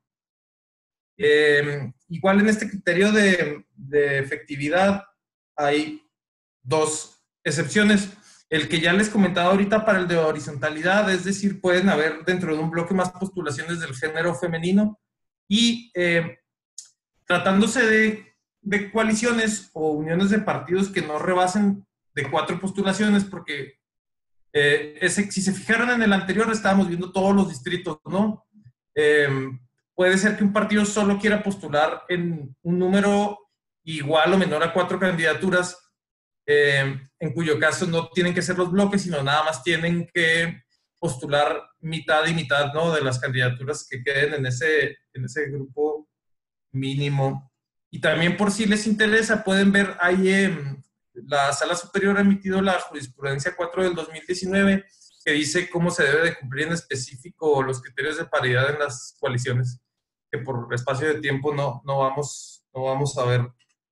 Eh, igual en este criterio de, de efectividad hay dos excepciones. El que ya les comentaba ahorita para el de horizontalidad, es decir, pueden haber dentro de un bloque más postulaciones del género femenino y eh, tratándose de, de coaliciones o uniones de partidos que no rebasen de cuatro postulaciones, porque eh, ese, si se fijaron en el anterior estábamos viendo todos los distritos, ¿no? Eh, puede ser que un partido solo quiera postular en un número igual o menor a cuatro candidaturas, Eh, en cuyo caso no tienen que ser los bloques, sino nada más tienen que postular mitad y mitad, ¿no? De las candidaturas que queden en ese, en ese grupo mínimo. Y también, por si les interesa, pueden ver ahí eh, la Sala Superior ha emitido la jurisprudencia cuatro del dos mil diecinueve que dice cómo se debe de cumplir en específico los criterios de paridad en las coaliciones, que por espacio de tiempo no, no, vamos, no vamos a ver.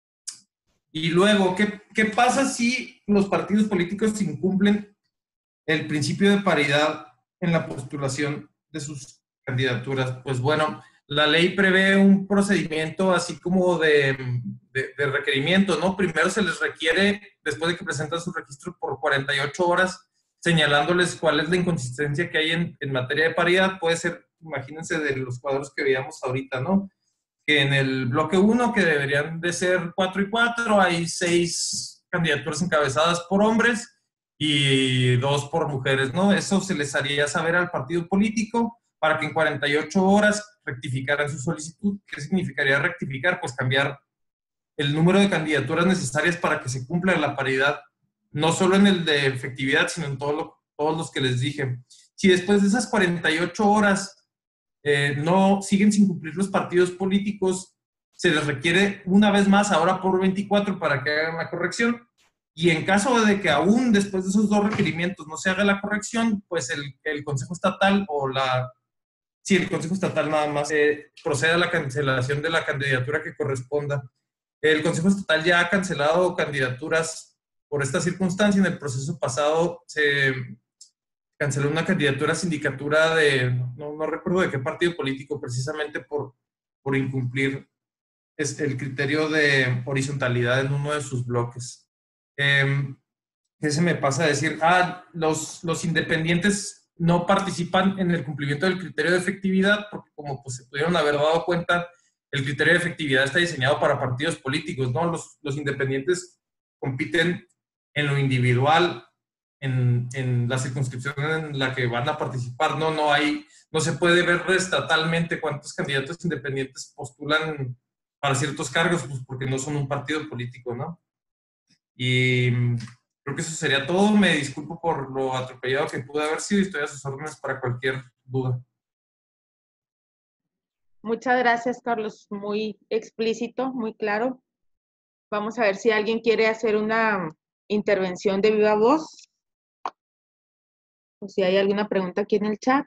Y luego, ¿qué, ¿qué pasa si los partidos políticos incumplen el principio de paridad en la postulación de sus candidaturas? Pues bueno, la ley prevé un procedimiento así como de, de, de requerimiento, ¿no? Primero se les requiere, después de que presentan su registro por cuarenta y ocho horas, señalándoles cuál es la inconsistencia que hay en, en materia de paridad. Puede ser, imagínense, de los cuadros que veíamos ahorita, ¿no? Que en el bloque uno, que deberían de ser cuatro y cuatro, hay seis candidaturas encabezadas por hombres y dos por mujeres, ¿no? Eso se les haría saber al partido político para que en cuarenta y ocho horas rectificaran su solicitud. ¿Qué significaría rectificar? Pues cambiar el número de candidaturas necesarias para que se cumpla la paridad, no solo en el de efectividad, sino en todo lo, todos los que les dije. Si después de esas cuarenta y ocho horas Eh, no siguen sin cumplir los partidos políticos, se les requiere una vez más, ahora por veinticuatro, para que hagan la corrección. Y en caso de que aún después de esos dos requerimientos no se haga la corrección, pues el, el Consejo Estatal o la... Sí, el Consejo Estatal nada más eh, procede a la cancelación de la candidatura que corresponda. El Consejo Estatal ya ha cancelado candidaturas por esta circunstancia. En el proceso pasado se canceló una candidatura a sindicatura de, no, no recuerdo de qué partido político, precisamente por, por incumplir es el criterio de horizontalidad en uno de sus bloques. Eh, ¿Qué se me pasa a decir? Ah, los, los independientes no participan en el cumplimiento del criterio de efectividad, porque como pues, se pudieron haber dado cuenta, el criterio de efectividad está diseñado para partidos políticos, ¿no? Los, los independientes compiten en lo individual, En, en la circunscripción en la que van a participar, no, no hay, no se puede ver estatalmente cuántos candidatos independientes postulan para ciertos cargos, pues porque no son un partido político, ¿no? Y creo que eso sería todo. Me disculpo por lo atropellado que pude haber sido y estoy a sus órdenes para cualquier duda. Muchas gracias, Carlos. Muy explícito, muy claro. Vamos a ver si alguien quiere hacer una intervención de viva voz. O si hay alguna pregunta aquí en el chat.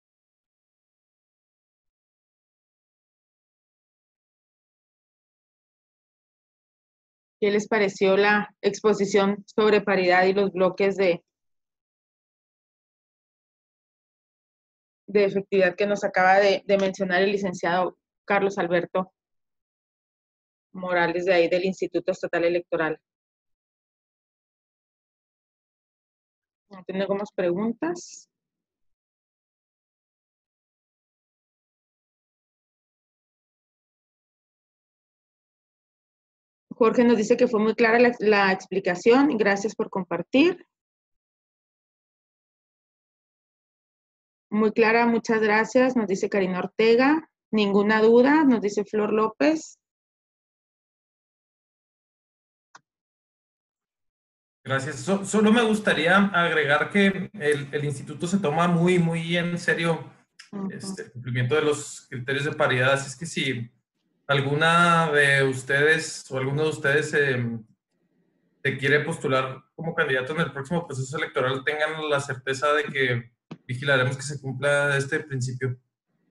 ¿Qué les pareció la exposición sobre paridad y los bloques de, de efectividad que nos acaba de, de mencionar el licenciado Carlos Alberto Morales, de ahí del Instituto Estatal Electoral? ¿No tenemos preguntas? Jorge nos dice que fue muy clara la, la explicación. Gracias por compartir. Muy clara, muchas gracias. Nos dice Karina Ortega. Ninguna duda, nos dice Flor López. Gracias. So, solo me gustaría agregar que el, el instituto se toma muy, muy en serio uh-huh. este, el cumplimiento de los criterios de paridad. Así es que si alguna de ustedes o alguno de ustedes eh, se quiere postular como candidato en el próximo proceso electoral, tengan la certeza de que vigilaremos que se cumpla este principio.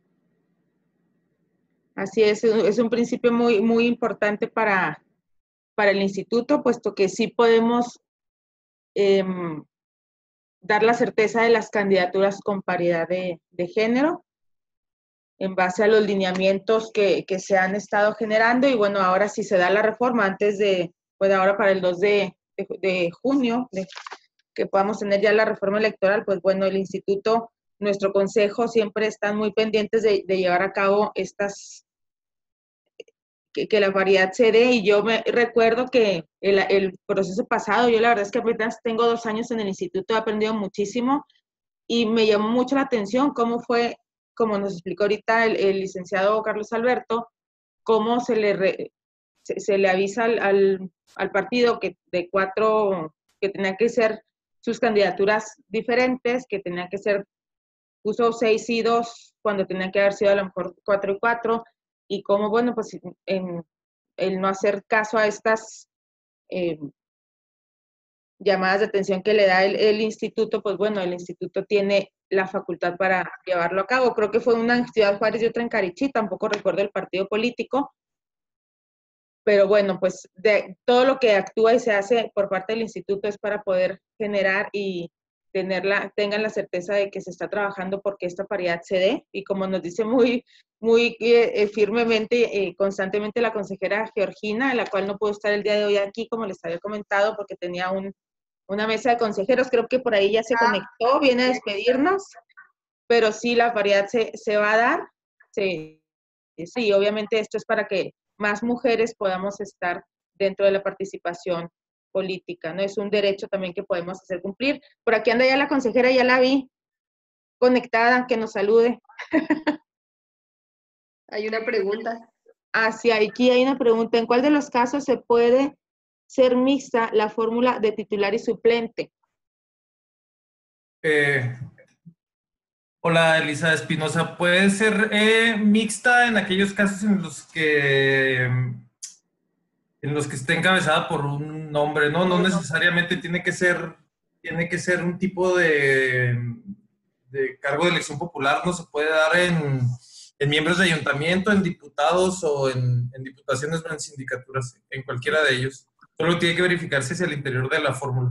Así es, es un principio muy, muy importante para, para el instituto, puesto que sí podemos eh, dar la certeza de las candidaturas con paridad de, de género en base a los lineamientos que, que se han estado generando. Y bueno, ahora si se da la reforma antes de, pues ahora para el dos de, de, de junio, de, que podamos tener ya la reforma electoral, pues bueno, el instituto, nuestro consejo siempre están muy pendientes de, de llevar a cabo estas, que, que la paridad se dé. Y yo me recuerdo que el, el proceso pasado, yo la verdad es que apenas tengo dos años en el instituto, he aprendido muchísimo y me llamó mucho la atención cómo fue, como nos explicó ahorita el, el licenciado Carlos Alberto, cómo se le, re, se, se le avisa al, al, al partido que de cuatro, que tenía que ser sus candidaturas diferentes, que tenía que ser, puso seis y dos, cuando tenía que haber sido a lo mejor cuatro y cuatro, y cómo, bueno, pues en el no hacer caso a estas eh, llamadas de atención que le da el, el instituto, pues bueno, el instituto tiene la facultad para llevarlo a cabo. Creo que fue una en Ciudad Juárez y otra en Carichí, tampoco recuerdo el partido político, pero bueno, pues de todo lo que actúa y se hace por parte del instituto es para poder generar y tenerla, tengan la certeza de que se está trabajando porque esta paridad se dé, y como nos dice muy, muy eh, firmemente y eh, constantemente la consejera Georgina, la cual no pudo estar el día de hoy aquí, como les había comentado, porque tenía un una mesa de consejeros, creo que por ahí ya se conectó, viene a despedirnos, pero sí, la paridad se, se va a dar. Sí, sí, obviamente esto es para que más mujeres podamos estar dentro de la participación política, ¿no? Es un derecho también que podemos hacer cumplir. Por aquí anda ya la consejera, ya la vi conectada, que nos salude. Hay una pregunta. Ah, sí, aquí hay una pregunta. ¿En cuál de los casos se puede ser mixta la fórmula de titular y suplente? Eh, hola, Elisa Espinosa. Puede ser eh, mixta en aquellos casos en los que en los que esté encabezada por un hombre, ¿no? No necesariamente tiene que ser, tiene que ser un tipo de, de cargo de elección popular, no se puede dar en, en miembros de ayuntamiento, en diputados o en, en diputaciones o en sindicaturas, en cualquiera de ellos. Solo tiene que verificarse hacia el interior de la fórmula.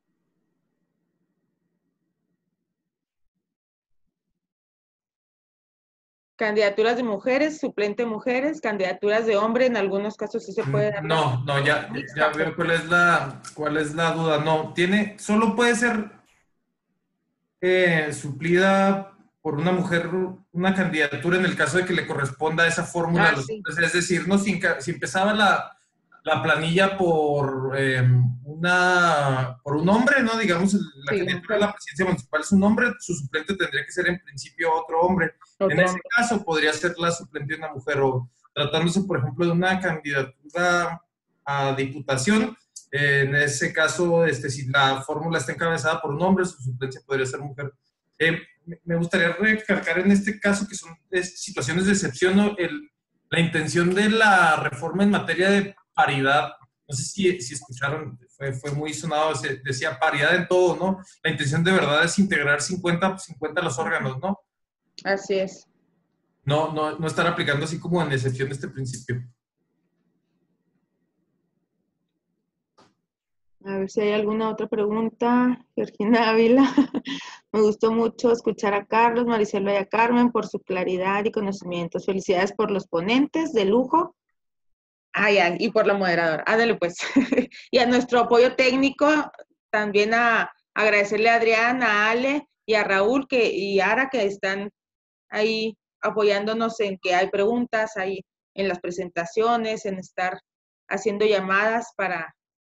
Candidaturas de mujeres, suplente mujeres, candidaturas de hombre, en algunos casos sí se puede dar. No, no, ya, ya veo cuál es la, cuál es la duda. No, tiene, solo puede ser eh, suplida por una mujer, una candidatura en el caso de que le corresponda esa fórmula. Ah, sí. Es decir, no, si, si empezaba la... la planilla por eh, una por un hombre, ¿no? Digamos, la Sí, candidatura de la presidencia municipal es un hombre, su suplente tendría que ser en principio otro hombre. Otro en ese hombre. caso podría ser la suplente de una mujer, o tratándose, por ejemplo, de una candidatura a diputación, Eh, en ese caso, este, si la fórmula está encabezada por un hombre, su suplencia podría ser mujer. Eh, me gustaría recalcar en este caso que son es, situaciones de excepción, ¿no? El, la intención de la reforma en materia de paridad, no sé si, si escucharon, fue, fue muy sonado, se decía paridad en todo, ¿no? La intención de verdad es integrar cincuenta cincuenta los órganos, ¿no? Así es. No, no, no estar aplicando así como en excepción este principio. A ver si hay alguna otra pregunta. Georgina Ávila. Me gustó mucho escuchar a Carlos, Maricela y a Carmen por su claridad y conocimientos. Felicidades por los ponentes de lujo. Ah, ya, y por la moderadora. Ándale, pues. Y a nuestro apoyo técnico, también a agradecerle a Adrián, a Ale y a Raúl que, y Ara que están ahí apoyándonos en que hay preguntas, ahí en las presentaciones, en estar haciendo llamadas para,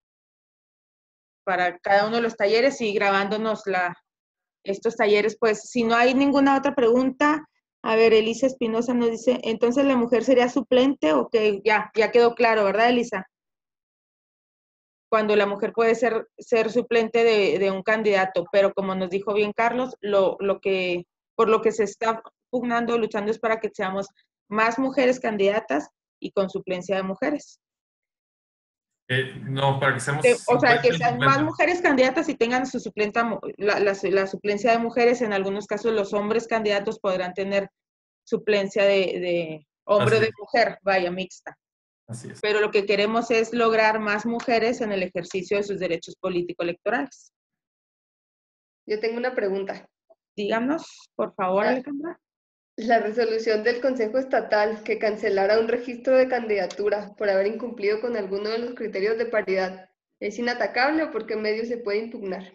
para cada uno de los talleres y grabándonos la, estos talleres. Pues si no hay ninguna otra pregunta, a ver, Elisa Espinosa nos dice, entonces la mujer sería suplente, ok, ya, ya quedó claro, ¿verdad, Elisa? Cuando la mujer puede ser, ser suplente de, de un candidato, pero como nos dijo bien Carlos, lo, lo que, por lo que se está pugnando, luchando es para que seamos más mujeres candidatas y con suplencia de mujeres. Eh, no, para que seamos... De, o sea, que sean más mujeres candidatas y tengan su suplenta, la, la, la suplencia de mujeres. En algunos casos los hombres candidatos podrán tener suplencia de, de hombre o de mujer, vaya, mixta. Así es. Pero lo que queremos es lograr más mujeres en el ejercicio de sus derechos político-electorales. Yo tengo una pregunta. Díganos, por favor, Alejandra. La resolución del Consejo Estatal que cancelara un registro de candidatura por haber incumplido con alguno de los criterios de paridad, ¿es inatacable o por qué medio se puede impugnar?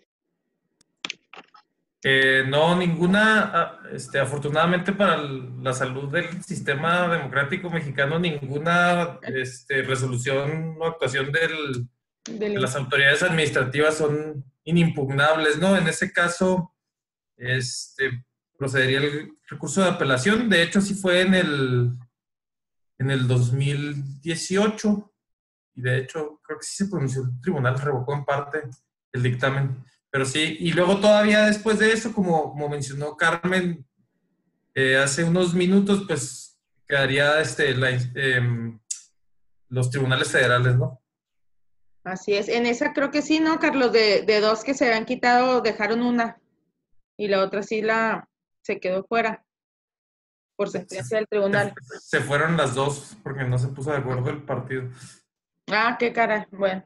Eh, no, ninguna, este, afortunadamente para la salud del sistema democrático mexicano, ninguna este, resolución o actuación del, de las autoridades administrativas son inimpugnables, ¿no? En ese caso, este, procedería el recurso de apelación. De hecho, sí fue en el, en el dos mil dieciocho, y de hecho, creo que sí se pronunció, el tribunal revocó en parte el dictamen. Pero sí, y luego todavía después de eso, como, como mencionó Carmen eh, hace unos minutos, pues quedaría este, la, eh, los tribunales federales, ¿no? Así es. En esa creo que sí, ¿no, Carlos? De, de dos que se habían quitado, dejaron una. Y la otra sí la se quedó fuera por sentencia del tribunal. Se, se fueron las dos porque no se puso de acuerdo el partido. Ah, qué cara. Bueno.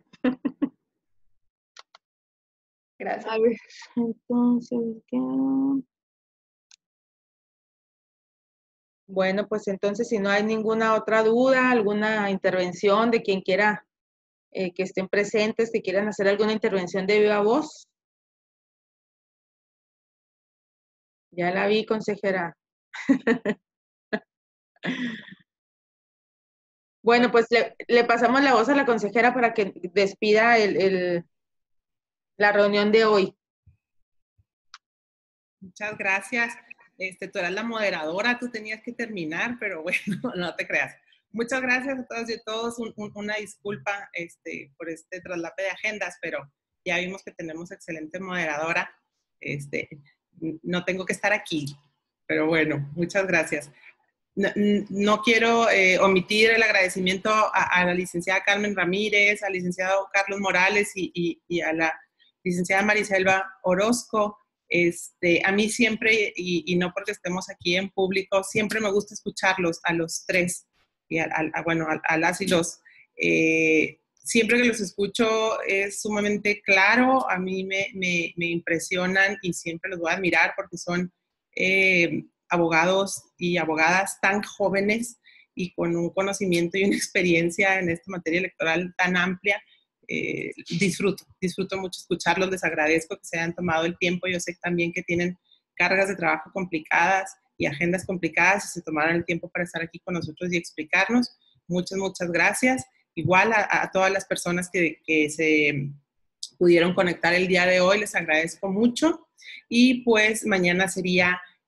Gracias. A ver, entonces, ¿qué? Bueno, pues entonces si no hay ninguna otra duda, alguna intervención de quien quiera eh, que estén presentes, que quieran hacer alguna intervención de viva voz. Ya la vi, consejera. Bueno, pues le, le pasamos la voz a la consejera para que despida el, el, la reunión de hoy. Muchas gracias. Este, tú eras la moderadora, tú tenías que terminar, pero bueno, no te creas. Muchas gracias a todos y a todos. Un, un, una disculpa este, por este traslape de agendas, pero ya vimos que tenemos excelente moderadora. Este, no tengo que estar aquí, pero bueno, muchas gracias. No, no quiero eh, omitir el agradecimiento a, a la licenciada Carmen Ramírez, al licenciado Carlos Morales y, y, y a la licenciada Mariselva Orozco. Este, a mí siempre, y, y no porque estemos aquí en público, siempre me gusta escucharlos a los tres, y a, a, bueno, a, a las y los. Eh, siempre que los escucho es sumamente claro, a mí me, me, me impresionan y siempre los voy a admirar porque son eh, abogados y abogadas tan jóvenes y con un conocimiento y una experiencia en esta materia electoral tan amplia. Eh, disfruto, disfruto mucho escucharlos, les agradezco que se hayan tomado el tiempo. Yo sé también que tienen cargas de trabajo complicadas y agendas complicadas y se tomaron el tiempo para estar aquí con nosotros y explicarnos. Muchas, muchas gracias. Igual a, a todas las personas que, que se pudieron conectar el día de hoy, les agradezco mucho. Y pues mañana sería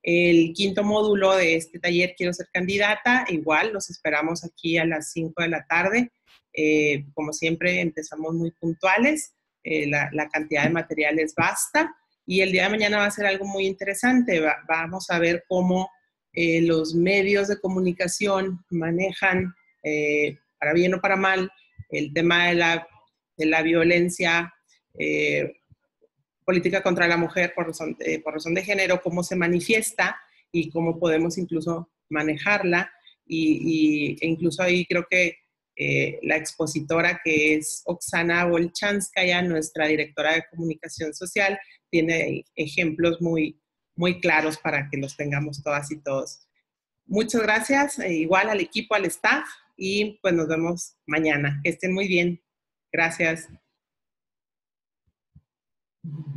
el quinto módulo de este taller Quiero Ser Candidata. Igual los esperamos aquí a las cinco de la tarde. Eh, como siempre, empezamos muy puntuales. Eh, la, la cantidad de material es vasta. Y el día de mañana va a ser algo muy interesante. Va, vamos a ver cómo eh, los medios de comunicación manejan, eh, para bien o para mal, el tema de la, de la violencia eh, política contra la mujer por razón, de, por razón de género, cómo se manifiesta y cómo podemos incluso manejarla. Y, y, e incluso ahí creo que eh, la expositora, que es Oksana Bolchanskaya, nuestra directora de comunicación social, tiene ejemplos muy, muy claros para que los tengamos todas y todos. Muchas gracias, eh, igual al equipo, al staff, y pues nos vemos mañana. Que estén muy bien. Gracias.